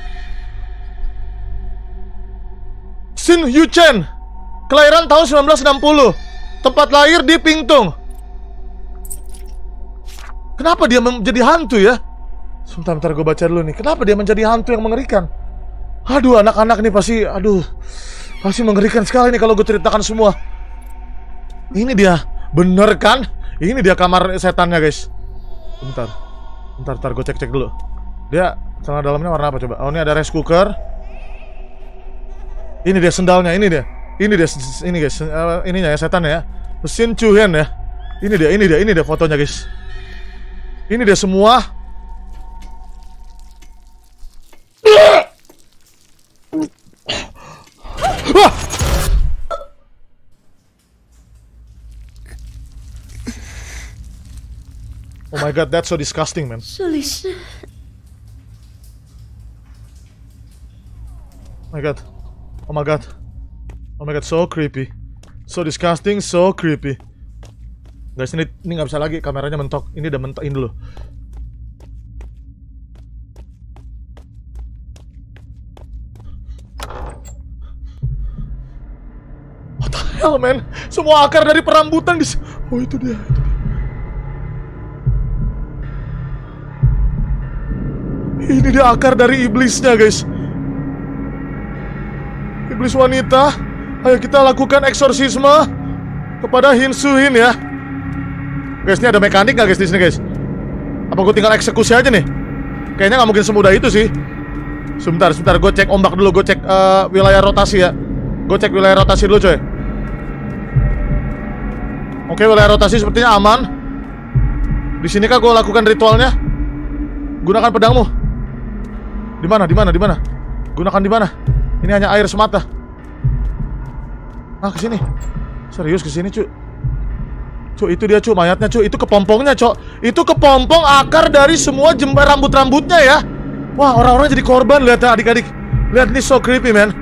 Sun Yuchen, kelahiran tahun sembilan belas enam puluh. Tempat lahir di Pingtung. Kenapa dia menjadi hantu ya? Sebentar, bentar gue baca dulu nih. Kenapa dia menjadi hantu yang mengerikan? Aduh, anak-anak nih pasti, aduh, pasti mengerikan sekali nih kalau gue ceritakan semua. Ini dia, bener kan? Ini dia kamar setannya, guys. Bentar, bentar, bentar, gue cek-cek dulu. Dia celana dalamnya warna apa coba? Oh, ini ada rice cooker. Ini dia sendalnya, ini dia, ini dia, ini guys, uh, ininya ya setan ya. Mesin Chuhen ya. Ini dia, ini dia, ini dia fotonya, guys. Ini dia semua. Ah! Oh my god, that's so disgusting, man. 这里是 Oh my god. Oh my god. Oh my god, so creepy. So disgusting, so creepy. Guys, ini ini nggak bisa lagi, kameranya mentok. Ini udah mentok, ini dulu. What the hell, man? Semua akar dari perambutan di... Oh, itu dia, itu dia. Ini dia akar dari iblisnya, guys. Iblis wanita. Ayo kita lakukan eksorsisme kepada Hin Soo Hin ya. Guys, ini ada mekanik gak guys di sini guys? Apa gue tinggal eksekusi aja nih? Kayaknya nggak mungkin semudah itu sih. Sebentar, sebentar, gue cek ombak dulu, gue cek uh, wilayah rotasi ya. Gue cek wilayah rotasi dulu coy. Oke, wilayah rotasi sepertinya aman. Di sini kah gue lakukan ritualnya? Gunakan pedangmu. Di mana? Di mana? Di mana? Gunakan di mana? Ini hanya air semata. Ah, ke sini. Serius ke sini, cuy. Cuy, itu dia, cuy, mayatnya, cuy. Itu kepompongnya, cok. Itu kepompong akar dari semua jembar rambut-rambutnya ya. Wah, orang-orang jadi korban, lihat ya, adik-adik. Lihat, ini so creepy, man.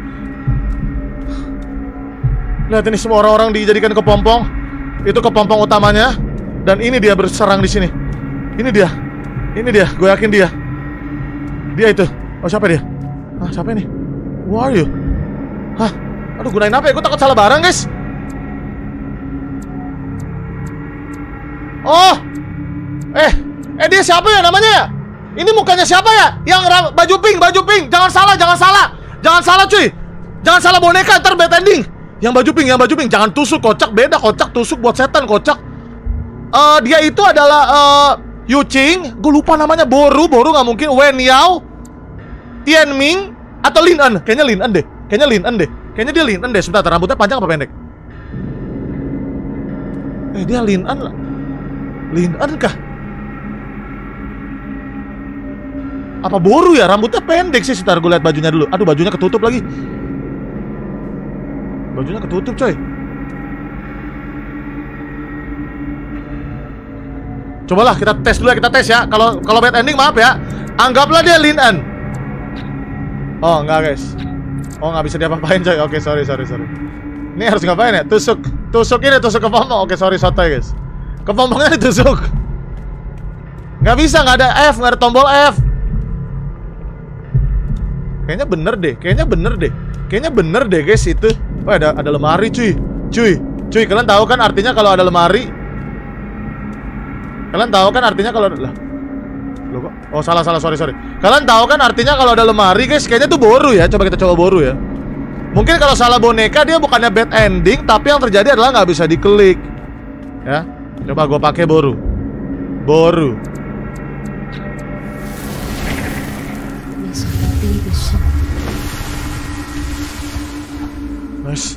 Lihat ini semua orang-orang dijadikan kepompong. Itu kepompong utamanya. Dan ini dia berserang di sini. Ini dia. Ini dia, gue yakin dia. Dia itu. Oh, siapa dia? Ah, siapa ini? Who are you? Hah? Aduh, gunain apa ya? Gue takut salah barang, guys. Oh. Eh, eh dia siapa ya namanya? Ini mukanya siapa ya? Yang baju pink, baju pink. Jangan salah, jangan salah. Jangan salah, cuy. Jangan salah boneka, ntar bad ending. Yang baju pink, yang baju pink. Jangan tusuk, kocak. Beda, kocak, tusuk buat setan, kocak. Uh, dia itu adalah uh, Yu Qing, gue lupa namanya. Boru, Boru nggak mungkin. Wen Yao, Tian Ming, atau Lin En. Kayaknya Lin En deh. Kayaknya Lin En deh. Kayaknya dia Lin En deh. Sebentar, rambutnya panjang apa pendek? Eh, dia Lin En. Lin En kah? Apa Boru ya? Rambutnya pendek sih. Sebentar, gue lihat bajunya dulu. Aduh, bajunya ketutup lagi. Bajunya ketutup, coy. Cobalah kita tes dulu ya, kita tes ya. Kalau kalau bad ending maaf ya. Anggaplah dia Lin En. Oh, enggak, guys. Oh, nggak bisa diapa-apain, coy. Oke, sorry, sorry, sorry. Ini harus ngapain ya? Tusuk. Tusuk ini, tusuk ke pompong. Oke, sorry, sotoy, guys. Ke pompongnya ditusuk. Nggak bisa, nggak ada F, nggak ada tombol F. Kayaknya bener deh, kayaknya bener deh. Kayaknya bener deh, guys, itu. Oh, ada ada lemari, cuy. Cuy, cuy, kalian tahu kan artinya kalau ada lemari? Kalian tahu kan artinya kalau lah. Loh kok? Oh, salah salah sorry sorry. Kalian tahu kan artinya kalau ada lemari, guys? Kayaknya tuh Boru ya. Coba kita coba Boru ya. Mungkin kalau salah boneka dia bukannya bad ending, tapi yang terjadi adalah nggak bisa diklik. Ya. Coba gue pakai Boru. Boru. Nice.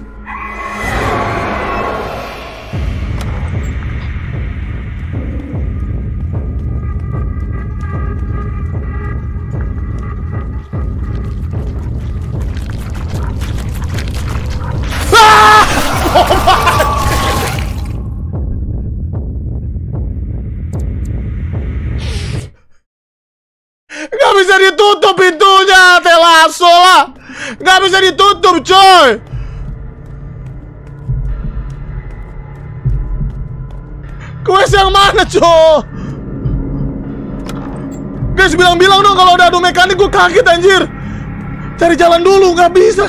Gak bisa ditutup pintunya, telaso lah. Gak bisa ditutup, coy. Quest yang mana, coy? Guys, bilang-bilang dong kalau udah adu mekanik, gue kaget anjir. Cari jalan dulu, gak bisa.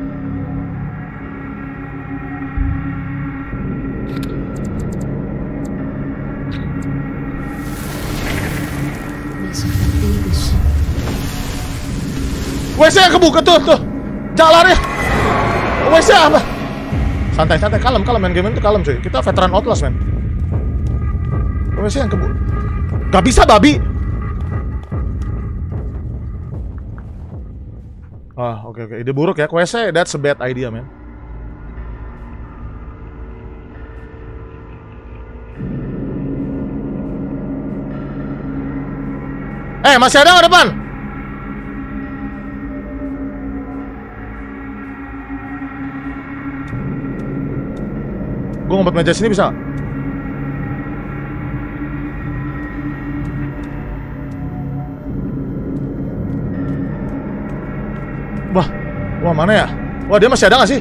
W C yang kebuka tuh, tuh jalannya. W C apa? Santai, santai, kalem, kalem, main game itu kalem cuy. Kita veteran Outlast, men. W C yang kebuka. Gak bisa, babi. Ah, oke, oke, ide buruk ya. W C, that's a bad idea, men. Eh, masih ada nggak depan? Gue ngumpet meja sini bisa? Wah, wah mana ya? Wah, dia masih ada nggak sih?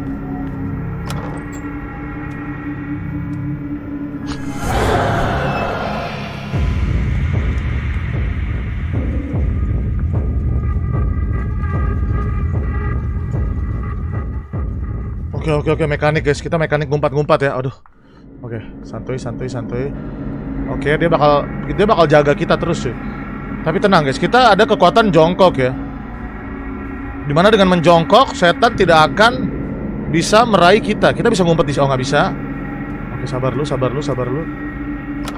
Oke, oke, oke, mekanik guys, kita mekanik ngumpat-ngumpat ya. Aduh. Oke, santuy, santuy, santuy. Oke, dia bakal dia bakal jaga kita terus sih. Tapi tenang guys, kita ada kekuatan jongkok ya. Dimana dengan menjongkok, setan tidak akan bisa meraih kita. Kita bisa ngumpet di sini. Oh, nggak bisa. Oke, sabar lu, sabar lu, sabar lu.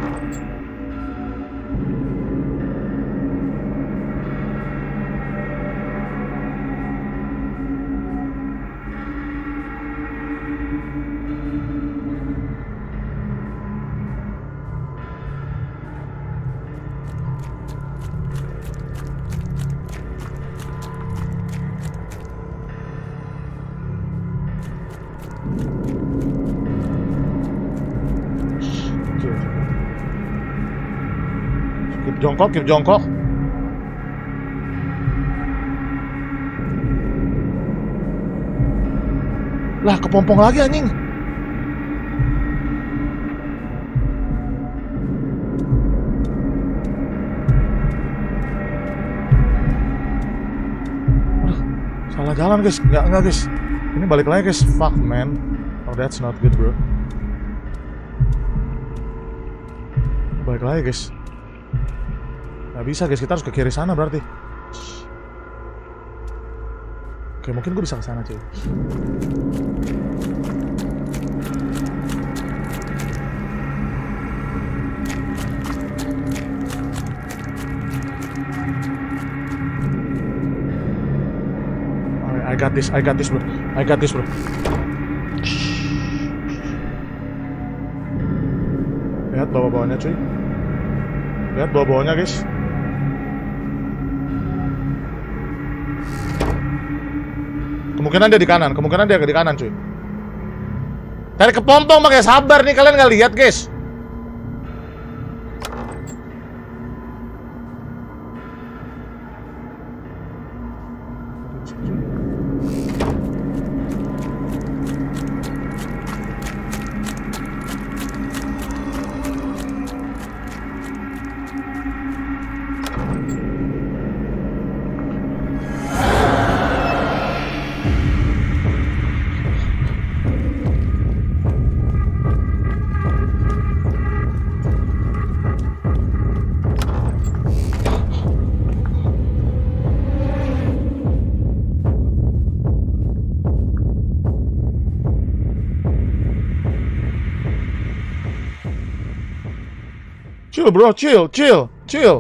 jongkok, keep jongkok. Lah, kepompong lagi anjing. Aduh, salah jalan guys. Enggak, enggak guys. Ini balik lagi guys. Fuck man. Oh, that's not good bro. Balik lagi guys. Nggak bisa guys, kita harus ke kiri sana berarti. Oke, mungkin gue bisa ke sana cuy. I got this, I got this bro. I got this bro. Lihat bawah-bawahnya cuy. Lihat bawah-bawahnya guys. Kemungkinan dia di kanan, kemungkinan dia di kanan cuy. Cari kepompong pakai sabar nih, kalian nggak lihat guys. Chill bro, chill, chill, chill.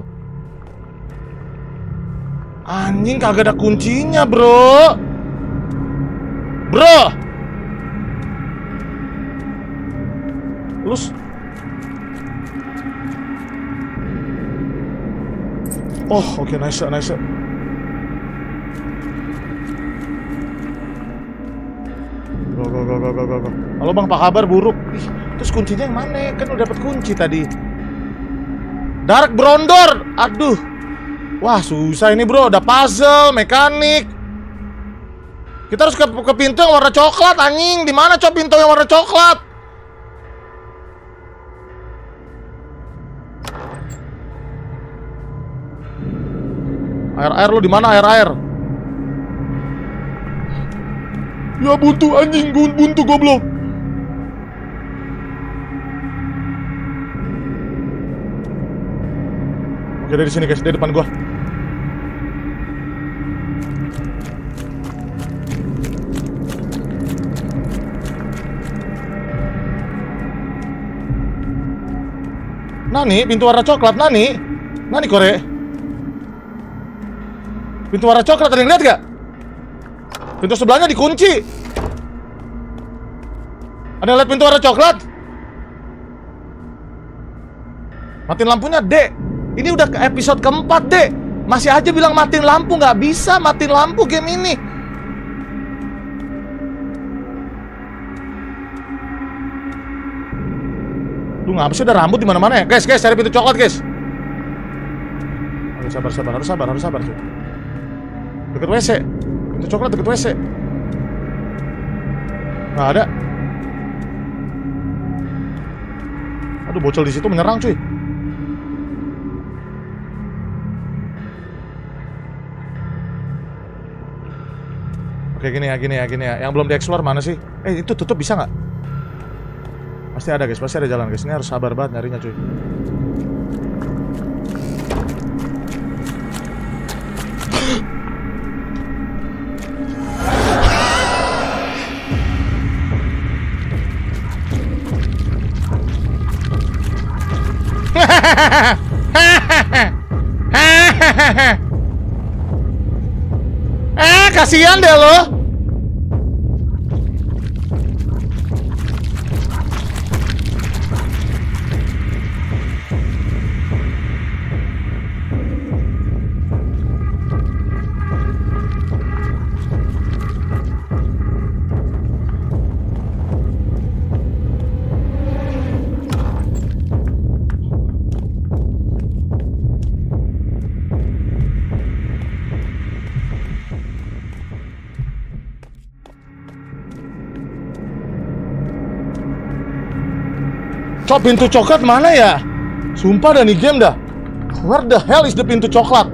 Anjing kagak ada kuncinya bro. Bro. Lus. Oh, oke, okay, nice, nice. Go, go, go, go, go, go, go. Halo bang, apa kabar? Buruk. Ih, terus kuncinya yang mana? Kan udah dapat kunci tadi. Dark Brondor, aduh. Wah susah ini bro, ada puzzle, mekanik. Kita harus ke, ke pintu yang warna coklat anjing. Di mana cok pintu yang warna coklat? Air air lu di mana air air? Ya buntu anjing, buntu goblok. Oke, dari sini guys, dari depan gua. Nani, pintu warna coklat, Nani. Nani kore. Pintu warna coklat, ada yang lihat gak? Pintu sebelahnya dikunci. Ada yang lihat pintu warna coklat? Matiin lampunya, Dek. Ini udah ke episode keempat, Dek. Masih aja bilang matiin lampu. Nggak bisa matiin lampu game ini. Duh, ngapa sih ada rambut di mana-mana ya? Guys, guys, cari pintu coklat, guys. Oke, sabar, sabar. Harus sabar, harus sabar, cuy. Deket W C. Pintu coklat deket W C. Nggak ada. Aduh, bocil di situ menyerang, cuy. Oke, gini ya, gini ya, gini ya. Yang belum dieksplor mana sih? Eh, itu tutup bisa nggak? Pasti ada guys, pasti ada jalan guys. Ini harus sabar banget nyarinya cuy. Eh, kasihan deh lo. Cok, pintu coklat mana ya? Sumpah dah nih game dah. Where the hell is the pintu coklat?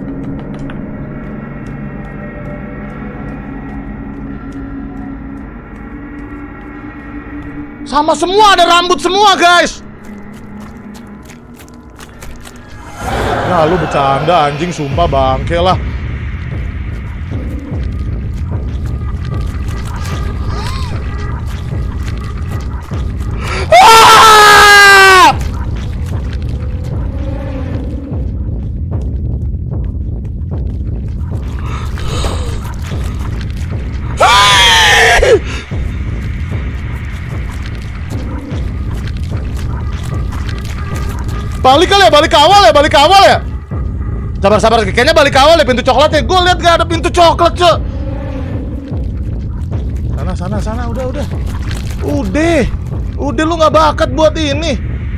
Sama semua, ada rambut semua guys. Ya lu bercanda anjing, sumpah bangke lah. Balik kali ya, balik ke awal ya, balik ke awal ya. Sabar, sabar, kayaknya balik ke awal ya pintu coklatnya. Gue lihat gak ada pintu coklat, Cok. Sana, sana, sana, udah, udah. Udah, udah lu gak bakat buat ini.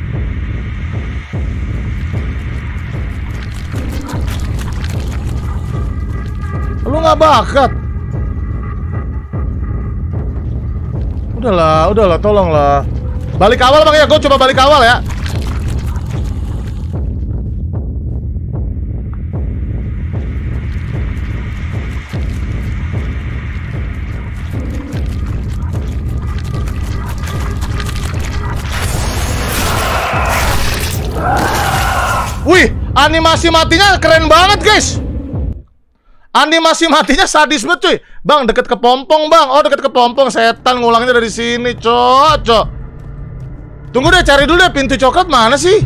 Lu gak bakat. Udahlah, udahlah, tolonglah. Balik ke awal bang ya, gue coba balik ke awal ya. Wih, animasi matinya keren banget guys. Animasi matinya sadis banget cuy. Bang, deket ke pompong bang. Oh, deket ke pompong. Setan ngulangnya dari sini, cok, cok. Tunggu deh, cari dulu deh pintu coklat mana sih?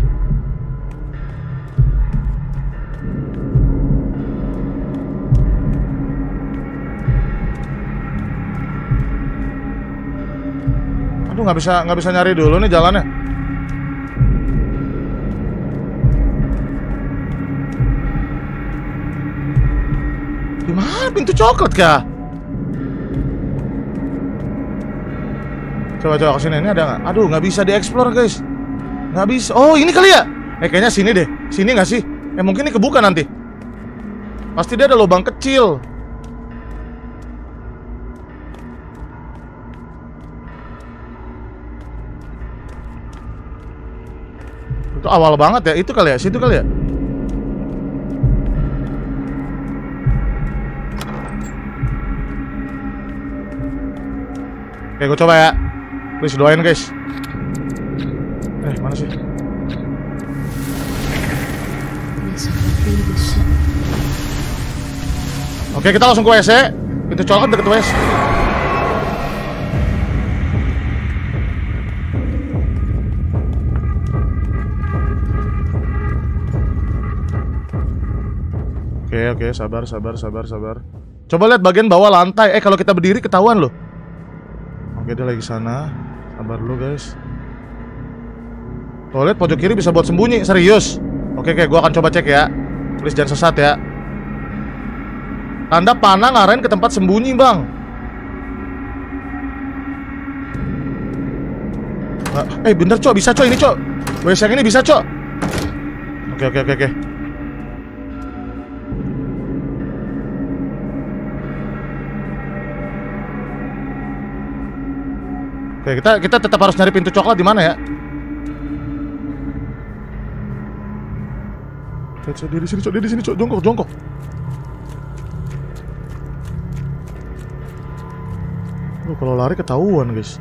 Aduh, nggak bisa nggak bisa nyari dulu nih jalannya. Gimana pintu coklat kah? Coba coba kesini, ini ada nggak? Aduh, nggak bisa dieksplor guys, nggak bisa. Oh, ini kali ya? Eh, kayaknya sini deh. Sini nggak sih? Eh, mungkin ini kebuka nanti. Pasti dia ada lubang kecil. Itu awal banget ya, itu kali ya, situ kali ya. Oke, gue coba ya. Please doain guys. Eh, mana sih? Oke, kita langsung ke W C. Pintu coklat deket W C. Oke, oke, sabar, sabar, sabar, sabar. Coba lihat bagian bawah lantai. Eh, kalau kita berdiri ketahuan loh. Oke, dia lagi sana. Sabar dulu guys. Tuh, lihat pojok kiri bisa buat sembunyi, serius. Oke, oke, gua akan coba cek ya. Please jangan sesat ya. Tanda panah ngarahin ke tempat sembunyi, bang. Eh, bener cok, bisa cok ini cok. W C yang ini bisa cok. Oke, oke, oke, oke. Oke, kita kita tetap harus nyari pintu coklat di mana ya? Cok, dia di sini, cok, dia di sini, cok, jongkok, jongkok. Oh, kalau lari ketahuan, guys.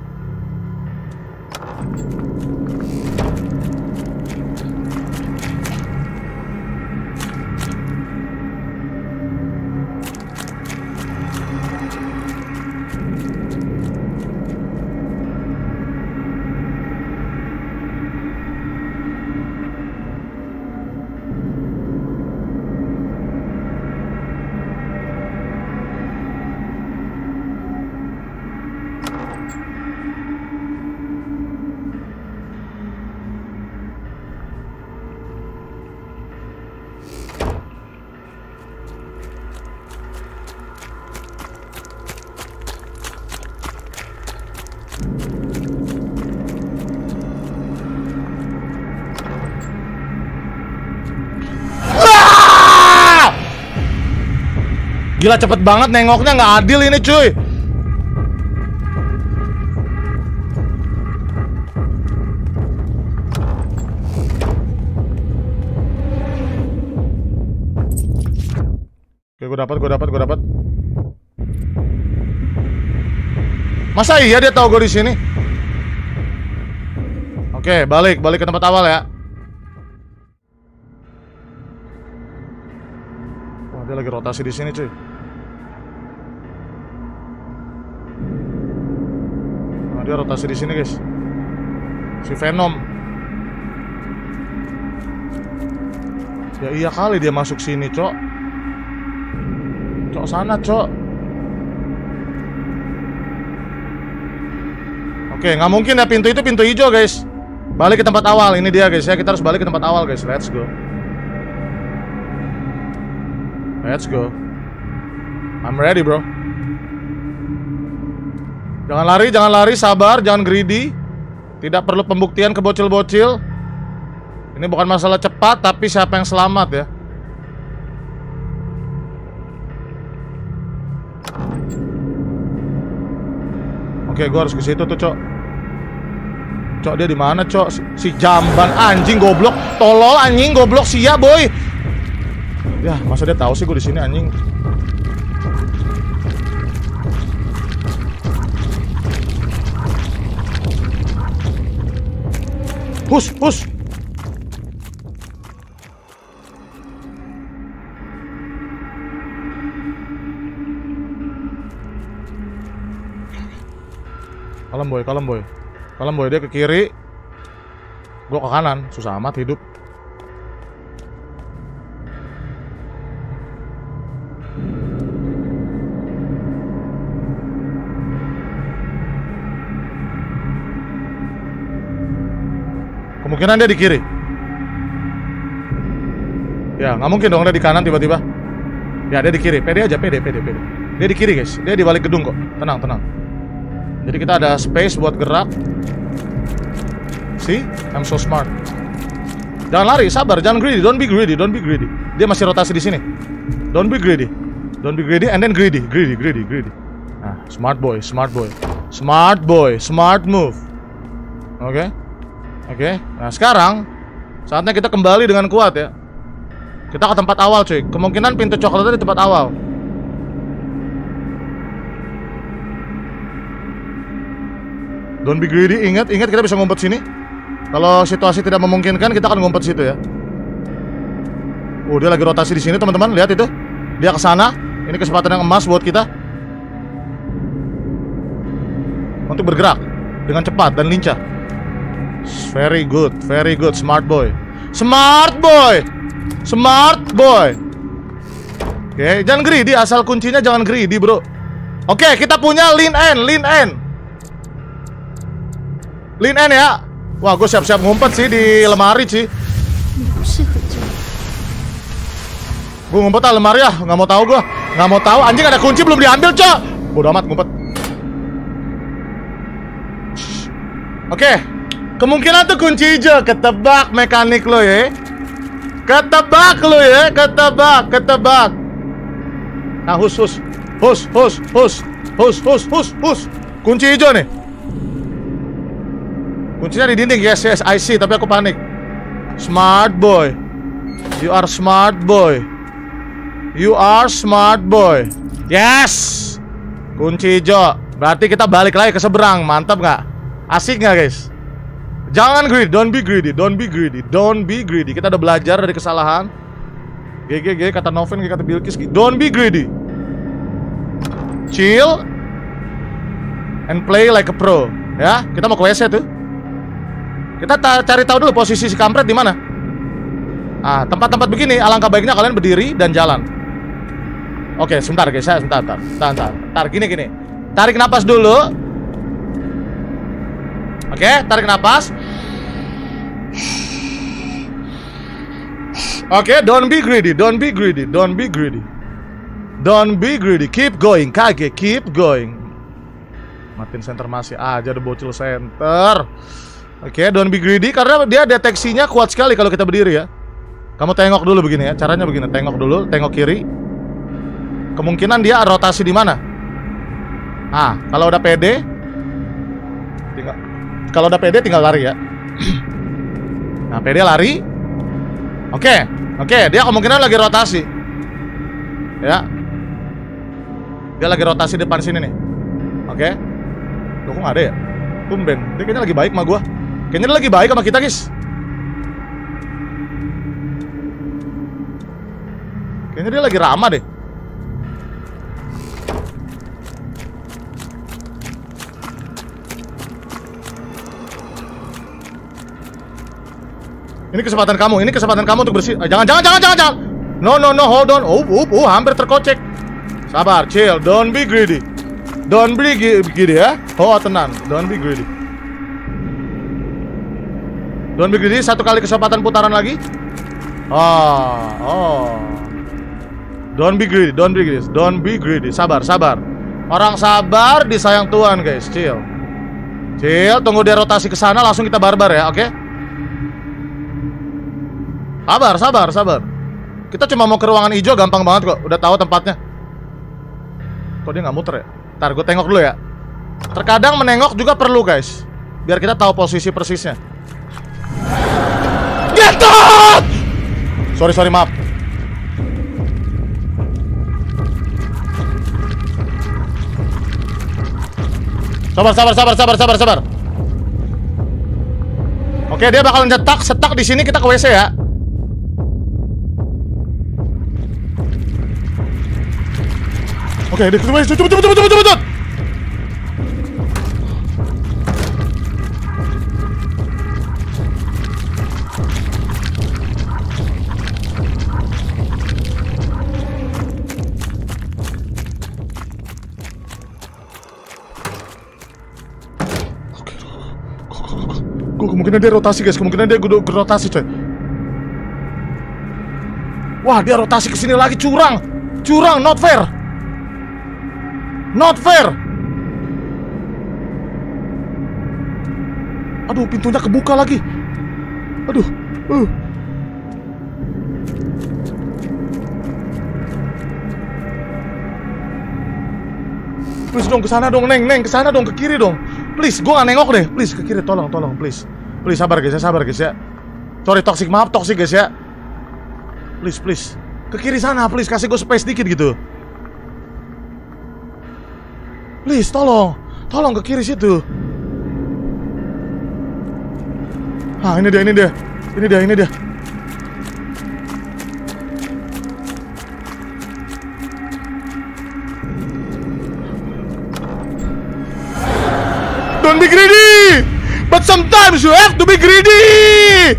Gila, cepet banget nengoknya, nggak adil ini cuy. gue dapat, gue dapat, gue dapat. Masa iya dia tahu gue di sini? Oke, balik, balik ke tempat awal ya. Wah, dia lagi rotasi di sini, cuy. Nah, dia rotasi di sini, guys. Si Venom. Ya iya kali dia masuk sini, Cok. Cok sana, Cok. Oke, nggak mungkin ya pintu itu pintu hijau, guys. Balik ke tempat awal, ini dia guys ya. Kita harus balik ke tempat awal guys. Let's go. Let's go. I'm ready bro. Jangan lari, jangan lari, sabar, jangan greedy. Tidak perlu pembuktian ke bocil-bocil. Ini bukan masalah cepat, tapi siapa yang selamat ya. Oke, gue harus ke situ tuh, Cok. Cok, dia di mana, Cok? Si, si jamban anjing goblok, tolol anjing goblok sia, boy. Ya, masa dia tahu sih gue di sini anjing. Hus, hus. Kalem boy, kalem boy. Kalem boy, dia ke kiri. Gua ke kanan, susah amat hidup. Kemungkinan dia di kiri. Ya, nggak mungkin dong dia di kanan tiba-tiba. Ya, dia di kiri. Pede aja, pede, pede, pede. Dia di kiri guys, dia di balik gedung kok. Tenang, tenang. Jadi kita ada space buat gerak. See? I'm so smart. Jangan lari, sabar, jangan greedy, don't be greedy, don't be greedy. Dia masih rotasi di sini. Don't be greedy. Don't be greedy and then greedy, greedy, greedy, greedy. Nah, smart boy, smart boy. Smart boy, smart move. Oke. Okay? Oke. Okay. Nah, sekarang saatnya kita kembali dengan kuat ya. Kita ke tempat awal, cuy. Kemungkinan pintu coklatnya di tempat awal. Don't be greedy, ingat, ingat kita bisa ngumpet sini. Kalau situasi tidak memungkinkan, kita akan ngumpet situ ya. Oh, dia lagi rotasi di sini, teman-teman. Lihat itu. Dia ke sana. Ini kesempatan yang emas buat kita untuk bergerak dengan cepat dan lincah. Very good, very good, smart boy. Smart boy. Smart boy. Oke, okay, jangan greedy, asal kuncinya jangan greedy, bro. Oke, okay, kita punya lean end, lean end. Lean end ya. Wah, gue siap-siap ngumpet sih di lemari sih. Gue ngumpet ah lemari ya, nggak mau tahu gue, nggak mau tahu. Anjing ada kunci belum diambil, Cok. Bodoh amat ngumpet. Oke, okay. Kemungkinan tuh kunci hijau. Ketebak mekanik lo ya. Ketebak lo ya, ketebak, ketebak. Nah, hus, hus, hus, hus, hus, hus, hus, hus, hus. Kunci hijau nih. Kuncinya di dinding, yes, yes, I see, tapi aku panik. Smart boy. You are smart boy. You are smart boy. Yes. Kunci hijau. Berarti kita balik lagi ke seberang. Mantap nggak? Asik nggak guys? Jangan greedy, don't be greedy, don't be greedy, don't be greedy. Kita udah belajar dari kesalahan. G G G kata Noven, kata Bilkis. Don't be greedy. Chill and play like a pro. Ya, kita mau ke W C tuh. Kita cari tahu dulu posisi si kampret di mana. Ah, tempat-tempat begini alangkah baiknya kalian berdiri dan jalan. Oke, sebentar guys, saya sebentar, sebentar, sebentar, sebentar. Tar, gini gini. Tarik napas dulu. Oke, tarik napas. Oke, don't be greedy, don't be greedy, don't be greedy. Don't be greedy, keep going, kage, keep going. Matiin center masih aja ada bocil center. Oke, okay, don't be greedy karena dia deteksinya kuat sekali kalau kita berdiri ya. Kamu tengok dulu begini ya, caranya begini, tengok dulu, tengok kiri. Kemungkinan dia rotasi di mana? Ah, kalau udah pede, tinggal, kalau udah pede tinggal lari ya. Nah, pede lari. Oke, okay, oke, okay, dia kemungkinan lagi rotasi. Ya, Dia lagi rotasi depan sini nih. Oke. Okay. Loh, kok gak ada ya? Tumben, dia kayaknya lagi baik sama gua. Kayaknya dia lagi baik sama kita, guys. Kayaknya dia lagi ramah deh. Ini kesempatan kamu, ini kesempatan kamu untuk bersih. Jangan, jangan, jangan, jangan, jangan. No, no, no, hold on. Oh, oh, oh, hampir terkocek. Sabar, chill. Don't be greedy. Don't be greedy ya. Oh, tenang. Don't be greedy. Don't be greedy. Satu kali kesempatan putaran lagi. Oh, oh. Don't be greedy. Don't be greedy. Don't be greedy. Sabar, sabar. Orang sabar disayang Tuhan, guys. Chill. Chill. Tunggu dia rotasi ke sana, langsung kita barbar ya, oke? Okay? Sabar, sabar, sabar. Kita cuma mau ke ruangan hijau, gampang banget kok. Udah tahu tempatnya. Kok dia nggak muter ya? Ntar gue tengok dulu ya. Terkadang menengok juga perlu, guys, biar kita tahu posisi persisnya. Get out! Sorry, sorry, maaf. Sabar, sabar, sabar, sabar, sabar, sabar. Oke, dia bakal nyetak, setak di sini, kita ke W C ya. Oke, dia cepet, cepet, cepet, cepet, cepet, cepet. Kemungkinan dia rotasi, guys. Kemungkinan dia gue rotasi, coy. Wah, dia rotasi ke sini lagi, curang. Curang, not fair. Not fair. Aduh, pintunya kebuka lagi. Aduh. Uh. Please dong, ke sana dong, Neng, Neng, ke sana dong, ke kiri dong. Please, gue gak nengok deh. Please, ke kiri, tolong, tolong, please. Please, sabar guys ya, sabar guys ya. Sorry, toxic, maaf toxic guys ya. Please, please. Ke kiri sana, please, kasih gue space dikit gitu. Please, tolong. Tolong ke kiri situ. Ah, ini dia, ini dia. Ini dia, ini dia. Don't be greedy! But sometimes you have to be greedy!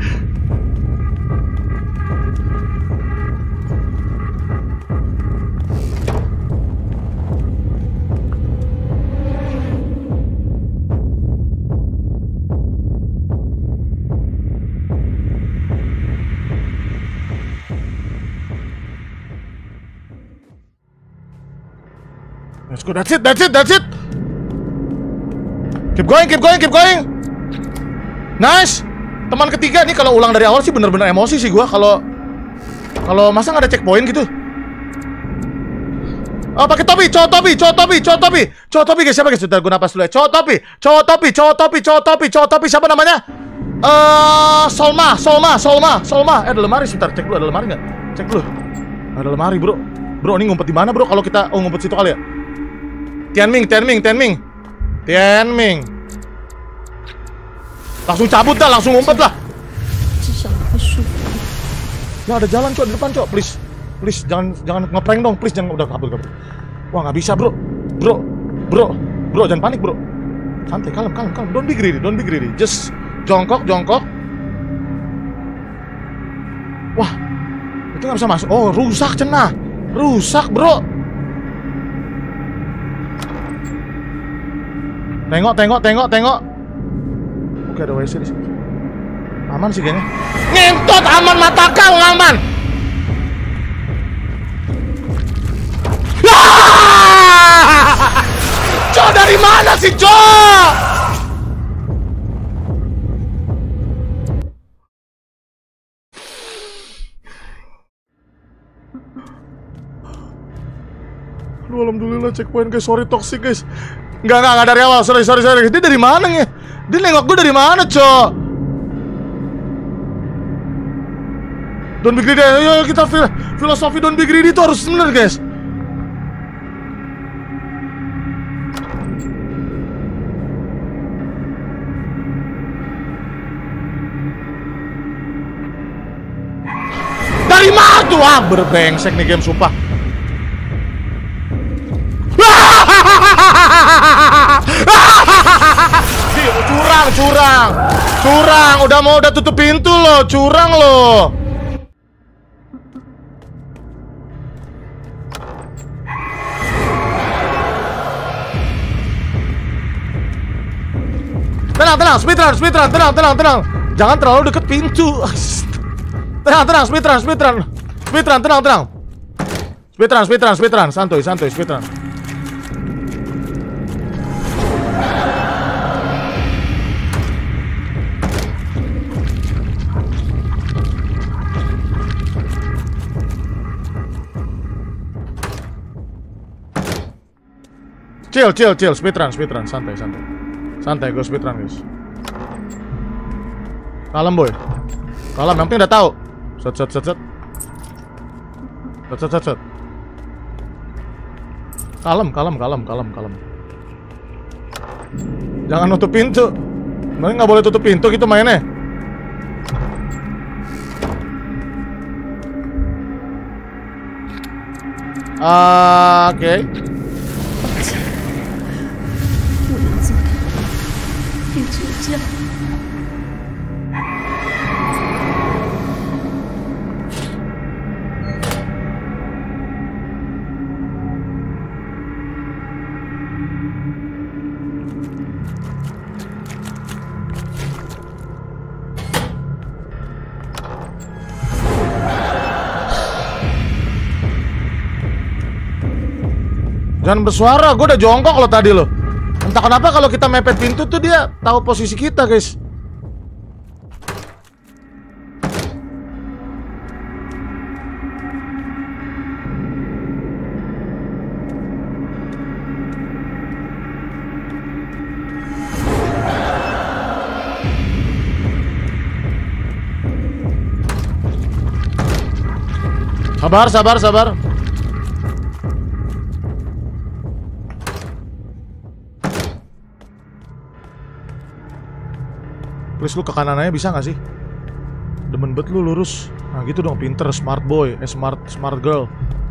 Let's go, that's it, that's it, that's it! Keep going, keep going, keep going. Nice. Teman ketiga nih, kalau ulang dari awal sih bener-bener emosi sih gua. Kalau kalau masa nggak ada checkpoint gitu. Oh, pakai topi, cowok topi, cowok topi, cowok topi, cowok topi guys, siapa guys? Bentar, gua napas dulu ya. Cowok topi, cowok topi, cowok topi, cowok topi, cowok topi, siapa namanya? Eh, uh, Solma, Solma, Solma, Solma. Eh, ada lemari, sebentar, cek dulu, ada lemari nggak? Cek dulu. Ada lemari, bro. Bro, ini ngumpet di mana, bro? Kalau kita, oh ngumpet situ kali ya. Tianming, Tianming, Tianming. Tianming. Langsung cabut dah, langsung ngumpet lah. Ya ada jalan cok di depan cok, please, please jangan jangan ngeprank dong, please jangan, udah kabur kabur. Wah nggak bisa bro, bro, bro, bro jangan panik bro, santai, kalem kalem kalem, don't be greedy, don't be greedy, just jongkok jongkok. Wah itu nggak bisa masuk, oh rusak cenah, rusak bro. Tengok tengok tengok tengok. Oke, ada W C di sini. Aman sih kayaknya. Ngentot, aman mata kau, aman. Cok, dari mana sih, Cok? Aduh, alhamdulillah checkpoint guys. Sorry toxic guys. Enggak, enggak, enggak dari awal. Sorry, sorry, sorry. Dia dari mana nih? Dia nengok gue dari mana, Cok? Don't be greedy. Ayo kita fil filosofi don't be greedy itu harus bener, guys. pintu. Wah, berbrengsek nih game sumpah. Curang, curang, curang. Udah mau udah tutup pintu loh, curang loh. Tenang, tenang, speedrun, speedrun, tenang, tenang, tenang. Jangan terlalu deket pintu. Tenang, tenang, speedrun, speedrun, speedrun, tenang, tenang. Speedrun, speedrun, speedrun, santuy, santuy, speedrun. Chill, chill, chill, speedrun, speedrun, santai, santai. Santai, gue speedrun, guys. Kalem, boy. Kalem, yang penting udah tahu. Set, set, set, set. Set, set, set, set. Kalem, kalem, kalem, kalem, kalem. Jangan nutup pintu. Sebenarnya nggak boleh tutup pintu gitu mainnya. Uh, Oke. Okay. 一直这样。 Jangan bersuara, gue udah jongkok lo tadi lo. Entah kenapa kalau kita mepet pintu tuh dia tahu posisi kita, guys. Sabar, sabar, sabar. Please lu ke kanan aja bisa gak sih? Demen bet lu lurus. Nah gitu dong, pinter, smart boy, eh smart smart girl.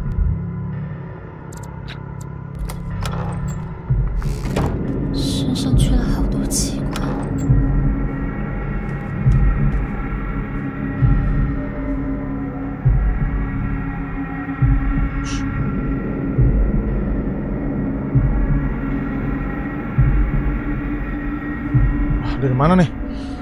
Ah, dari mana nih?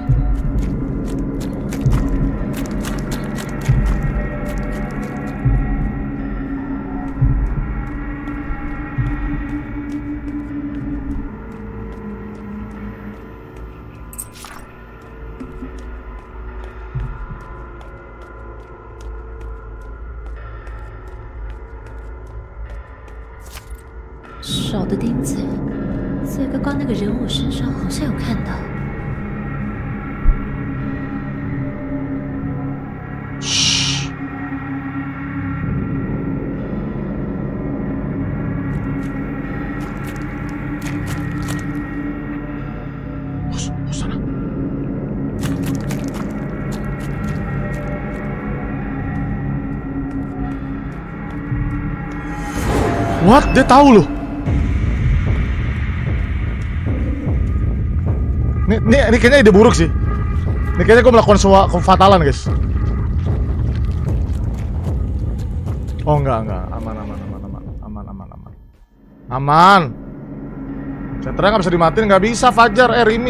手的钉子，在刚刚那个人物身上好像有看到。 嘘。Oh, sana. What? Dia tahu loh. Ini, ini, ini kayaknya ide buruk sih. Ini kayaknya gue melakukan sebuah kefatalan, guys. Oh enggak, enggak. Aman, aman, aman, aman, aman, aman, aman. Aman. Senternya nggak bisa dimatiin, nggak bisa. Fajar, eh Rimi.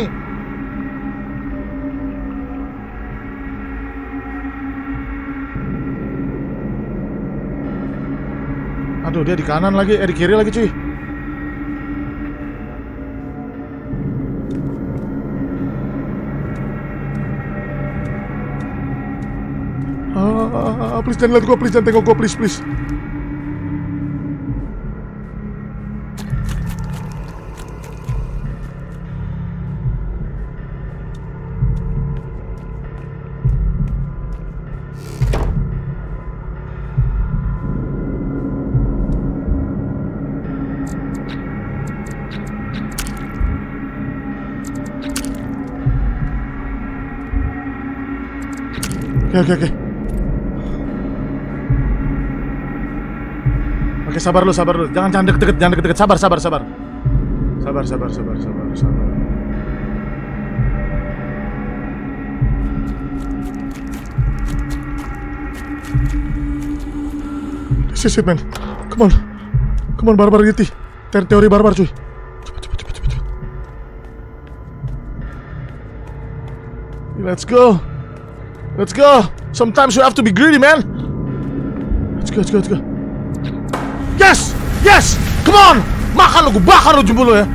Aduh, dia di kanan lagi, eh di kiri lagi, cuy. Ah, please jangan lihat gua, please jangan tengok gua, please, please. Oke, oke, oke. Oke, sabar lu, sabar lu. Jangan jangan deket-deket, jangan deket-deket. Sabar, sabar, sabar. Sabar, sabar, sabar, sabar, sabar. This is it, man. Come on. Come on, barbar Yeti. Teori barbar, cuy. Cepet, cepet, cepet, cepet. Let's go. Let's go. Sometimes you have to be greedy, man. Let's go, let's go, let's go. Yes! Yes! Come on! Makan lu, gue bakar lu jempol lu ya.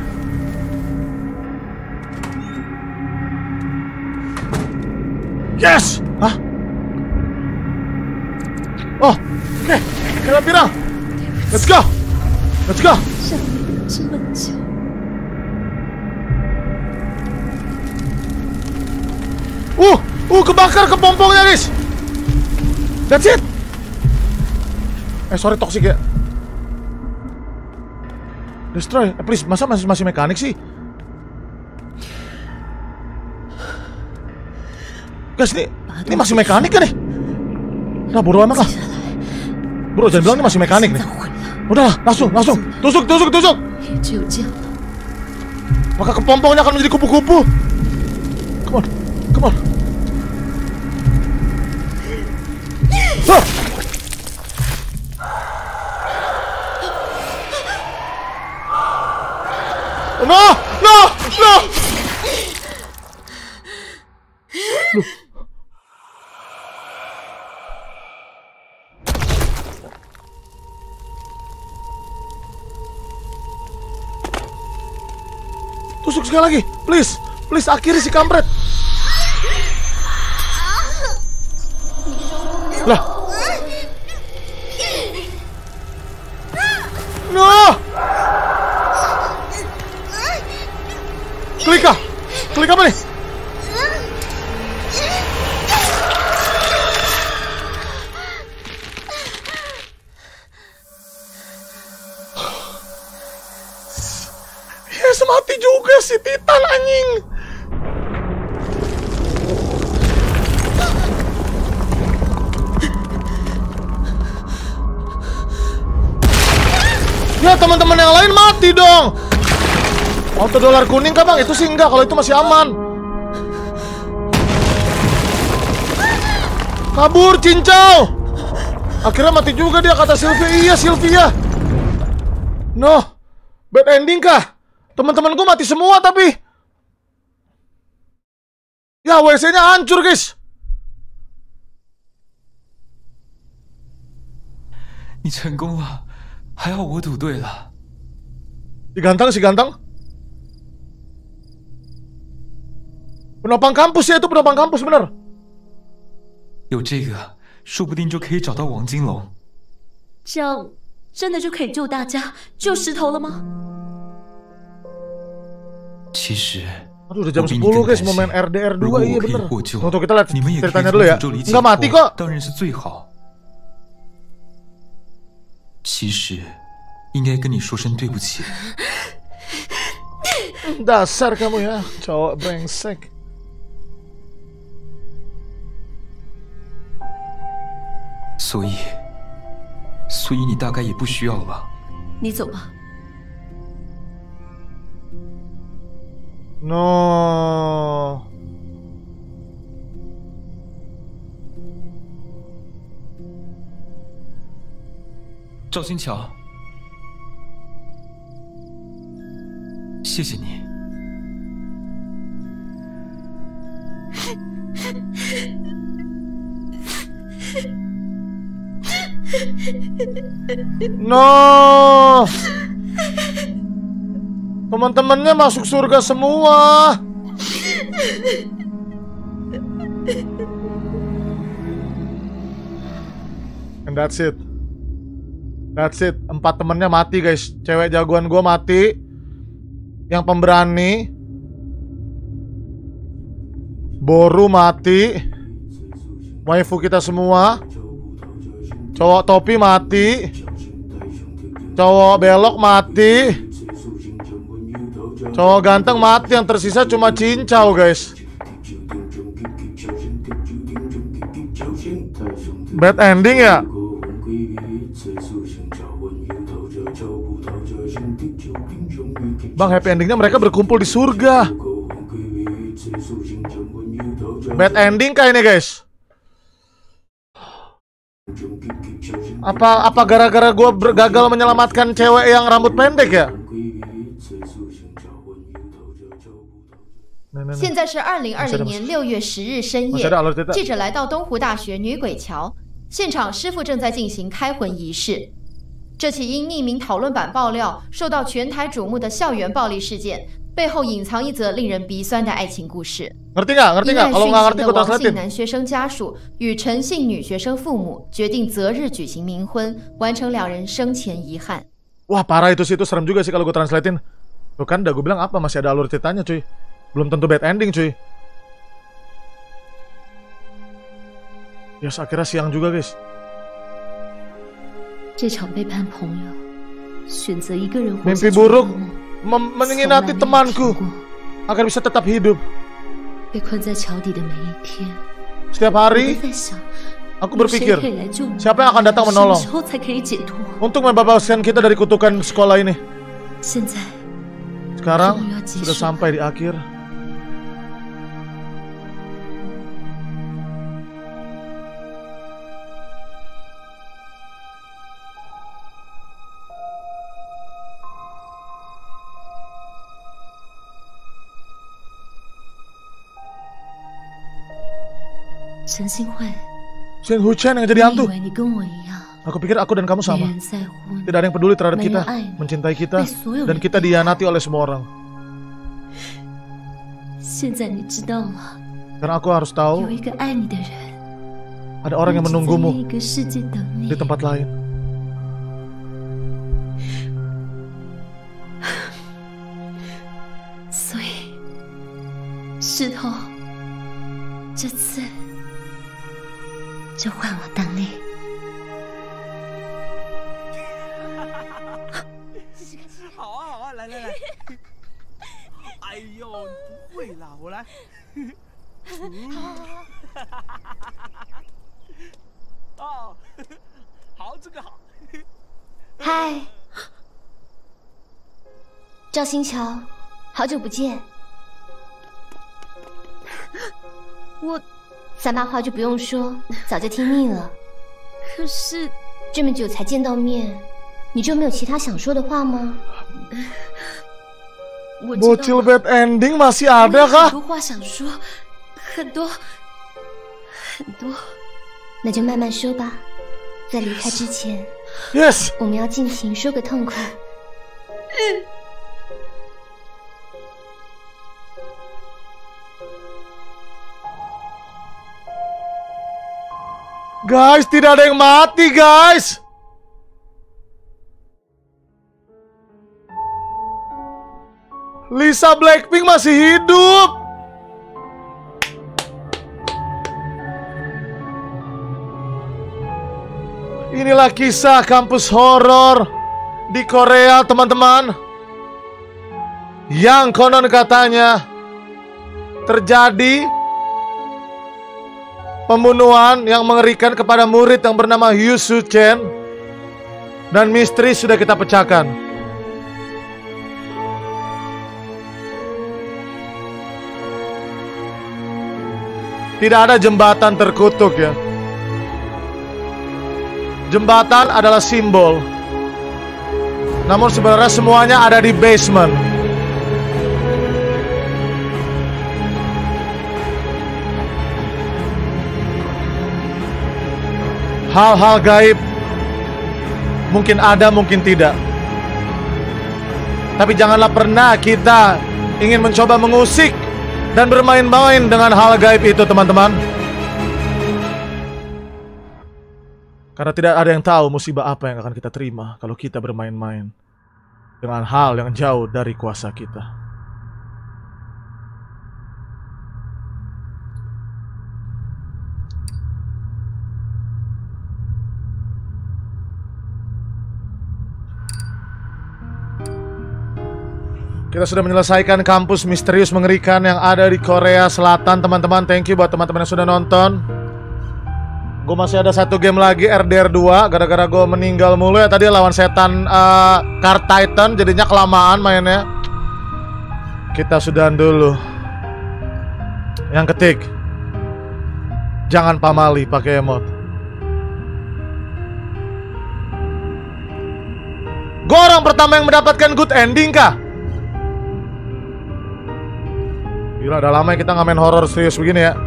Yes! Hah? Oh, oke. Okay. Kira pirang. Let's go. Let's go. Uh, uh, kebakar kepompongnya, guys. That's it. Eh, sorry, toxic ya. Destroy. Eh, please, masa masih masih mekanik sih? Guys, ini ini masih mekanik kan nih? Nah, bodo amat lah. Bro, jangan bilang ini masih mekanik nih. Udahlah, langsung, langsung. Tusuk, tusuk, tusuk. Maka kepompongnya akan menjadi kupu-kupu. Come on, come on. Huh. No, no, no. Loh. Tusuk sekali lagi, please, please akhiri si kampret. Lah, no, klik ah, klik apa nih? Yes, mati juga si Titan anjing. Ya, teman-teman yang lain mati dong. Auto dolar kuning kah, Bang? Itu sih enggak, kalau itu masih aman. Kabur, cincau. Akhirnya mati juga dia, kata Sylvia. Iya, Sylvia. No. Bad ending kah? Teman-temanku mati semua tapi. Ya, W C-nya hancur, guys. 你成功了，还好我赌对了。 Si ganteng, si ganteng. Penopang kampus ya, itu penopang kampus bener. 有这个，说不定就可以找到王金龙。 这样真的就可以救大家、救石头了吗？ 其实 Aduh, udah jam sepuluh guys, mau main R D R 2, iya bener. Untuk kita lihat 你们也可以 ceritanya 从 dulu ya. 诅咒里解 Nggak mati 脱 kok. 当然是最好。其实应该跟你说声对不起。 Dasar kamu ya, cowok brengsek. So 所以，所以你大概也不需要了吧？ 你走吧。 No. Zhao Xinqiao，谢谢你。 No. Teman-temannya masuk surga semua. And that's it. That's it. Empat temennya mati guys. Cewek jagoan gue mati. Yang pemberani. Boru mati. Waifu kita semua. Cowok topi mati. Cowok belok mati. Cowok ganteng mati, yang tersisa cuma cincau guys. Bad ending ya? Bang, happy endingnya mereka berkumpul di surga. Bad ending kah ini guys? Apa apa gara-gara gue gagal menyelamatkan cewek yang rambut pendek ya? 现在是二零二零年六月十日深夜，记者来到东湖大学女鬼桥，现场师傅正在进行开魂仪式。这起因匿名讨论版爆料受到全台瞩目的校园暴力事件，背后隐藏一则令人鼻酸的爱情故事。 Ngerti nggak? Ngerti nggak? Kalau nggak ngerti, gue 王姓 translatein. 男学生家属与陈姓女学生父母决定择日举行冥婚，完成两人生前遗憾。 Wah parah itu sih, itu serem juga sih kalau gue translatein. Tuh kan udah gue bilang apa, masih ada alur ceritanya cuy. Belum tentu bad ending cuy. Yes, akhirnya siang juga guys. 这场背叛朋友，选择一个人活 Mimpi 下去的 buruk 梦， menginginati temanku agar bisa tetap hidup. 被困在桥底的每一天， Setiap 我 hari 都在想， aku 有谁 berpikir 可以来救我？ siapa yang akan datang 什么 menolong 时候才可以解脱？ untuk membebaskan kita dari kutukan sekolah ini. 现在 Sekarang 终于要结束 sudah 了。 sampai di akhir. 陈新慧， Shin Hu Chen yang 你 jadi 以 hantu. 为你跟我一样， Aku pikir aku dan kamu 没 sama. 人在乎你， Tidak ada yang peduli terhadap Banyak kita, air. mencintai kita, Baik, seluruh dan kita dunia. dihianati oleh semua orang. 现在你知道了， Karena aku harus 有 tahu 一个爱你的人， ada orang yang 一直在另 menunggumu 一个世界等你 di。tempat lain. 所以，石头，这次就换我当你。 好啊好啊，来来来！哎呦，不会啦，我来。哦，好，这个好。 嗨，赵新桥，好久不见。 我三八话就不用说，早就听腻了。 可是这么久才见到面，你就没有其他想说的话吗？ 我知道 Bocil bad ending masih 我 ada 有很 kah? 多话想说，很多很多。 那就慢慢说吧。在离开之前， Yes. 我们要尽情说个痛快。 Guys, tidak ada yang mati, guys. Lisa Blackpink masih hidup. Inilah kisah kampus horor di Korea, teman-teman. Yang konon katanya terjadi pembunuhan yang mengerikan kepada murid yang bernama Hyu Soo Chen, dan misteri sudah kita pecahkan. Tidak ada jembatan terkutuk ya. Jembatan adalah simbol. Namun sebenarnya semuanya ada di basement. Hal-hal gaib mungkin ada, mungkin tidak. Tapi janganlah pernah kita ingin mencoba mengusik dan bermain-main dengan hal gaib itu, teman-teman. Karena tidak ada yang tahu musibah apa yang akan kita terima kalau kita bermain-main dengan hal yang jauh dari kuasa kita. Kita sudah menyelesaikan kampus misterius mengerikan yang ada di Korea Selatan, teman-teman. Thank you buat teman-teman yang sudah nonton. Gue masih ada satu game lagi, R D R dua. Gara-gara gue meninggal mulu ya tadi lawan setan uh, Card Titan, jadinya kelamaan mainnya. Kita sudahan dulu. Yang ketik, jangan pamali pakai emot. Gue orang pertama yang mendapatkan good ending kah? Gila, udah lama ya kita nggak main horror serius begini ya.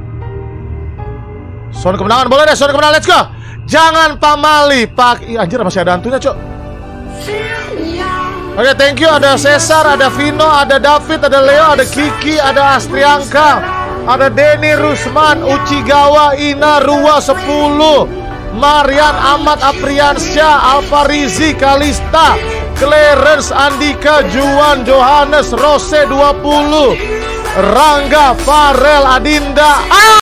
Sound kemenangan boleh deh, sound kemenangan, let's go. Jangan pamali pak. Ih, anjir masih ada hantunya cok. Oke, okay, thank you. Ada Cesar, ada Vino, ada David, ada Leo, ada Kiki, ada Astrianka, ada Denny Rusman, Uchigawa, Ina, Rua sepuluh, Marian, Ahmad, Apriansyah, Alfa Rizi, Kalista, Clarence, Andika, Juan, Johannes, Rose dua puluh, Rangga, Farel, Adinda. Ah!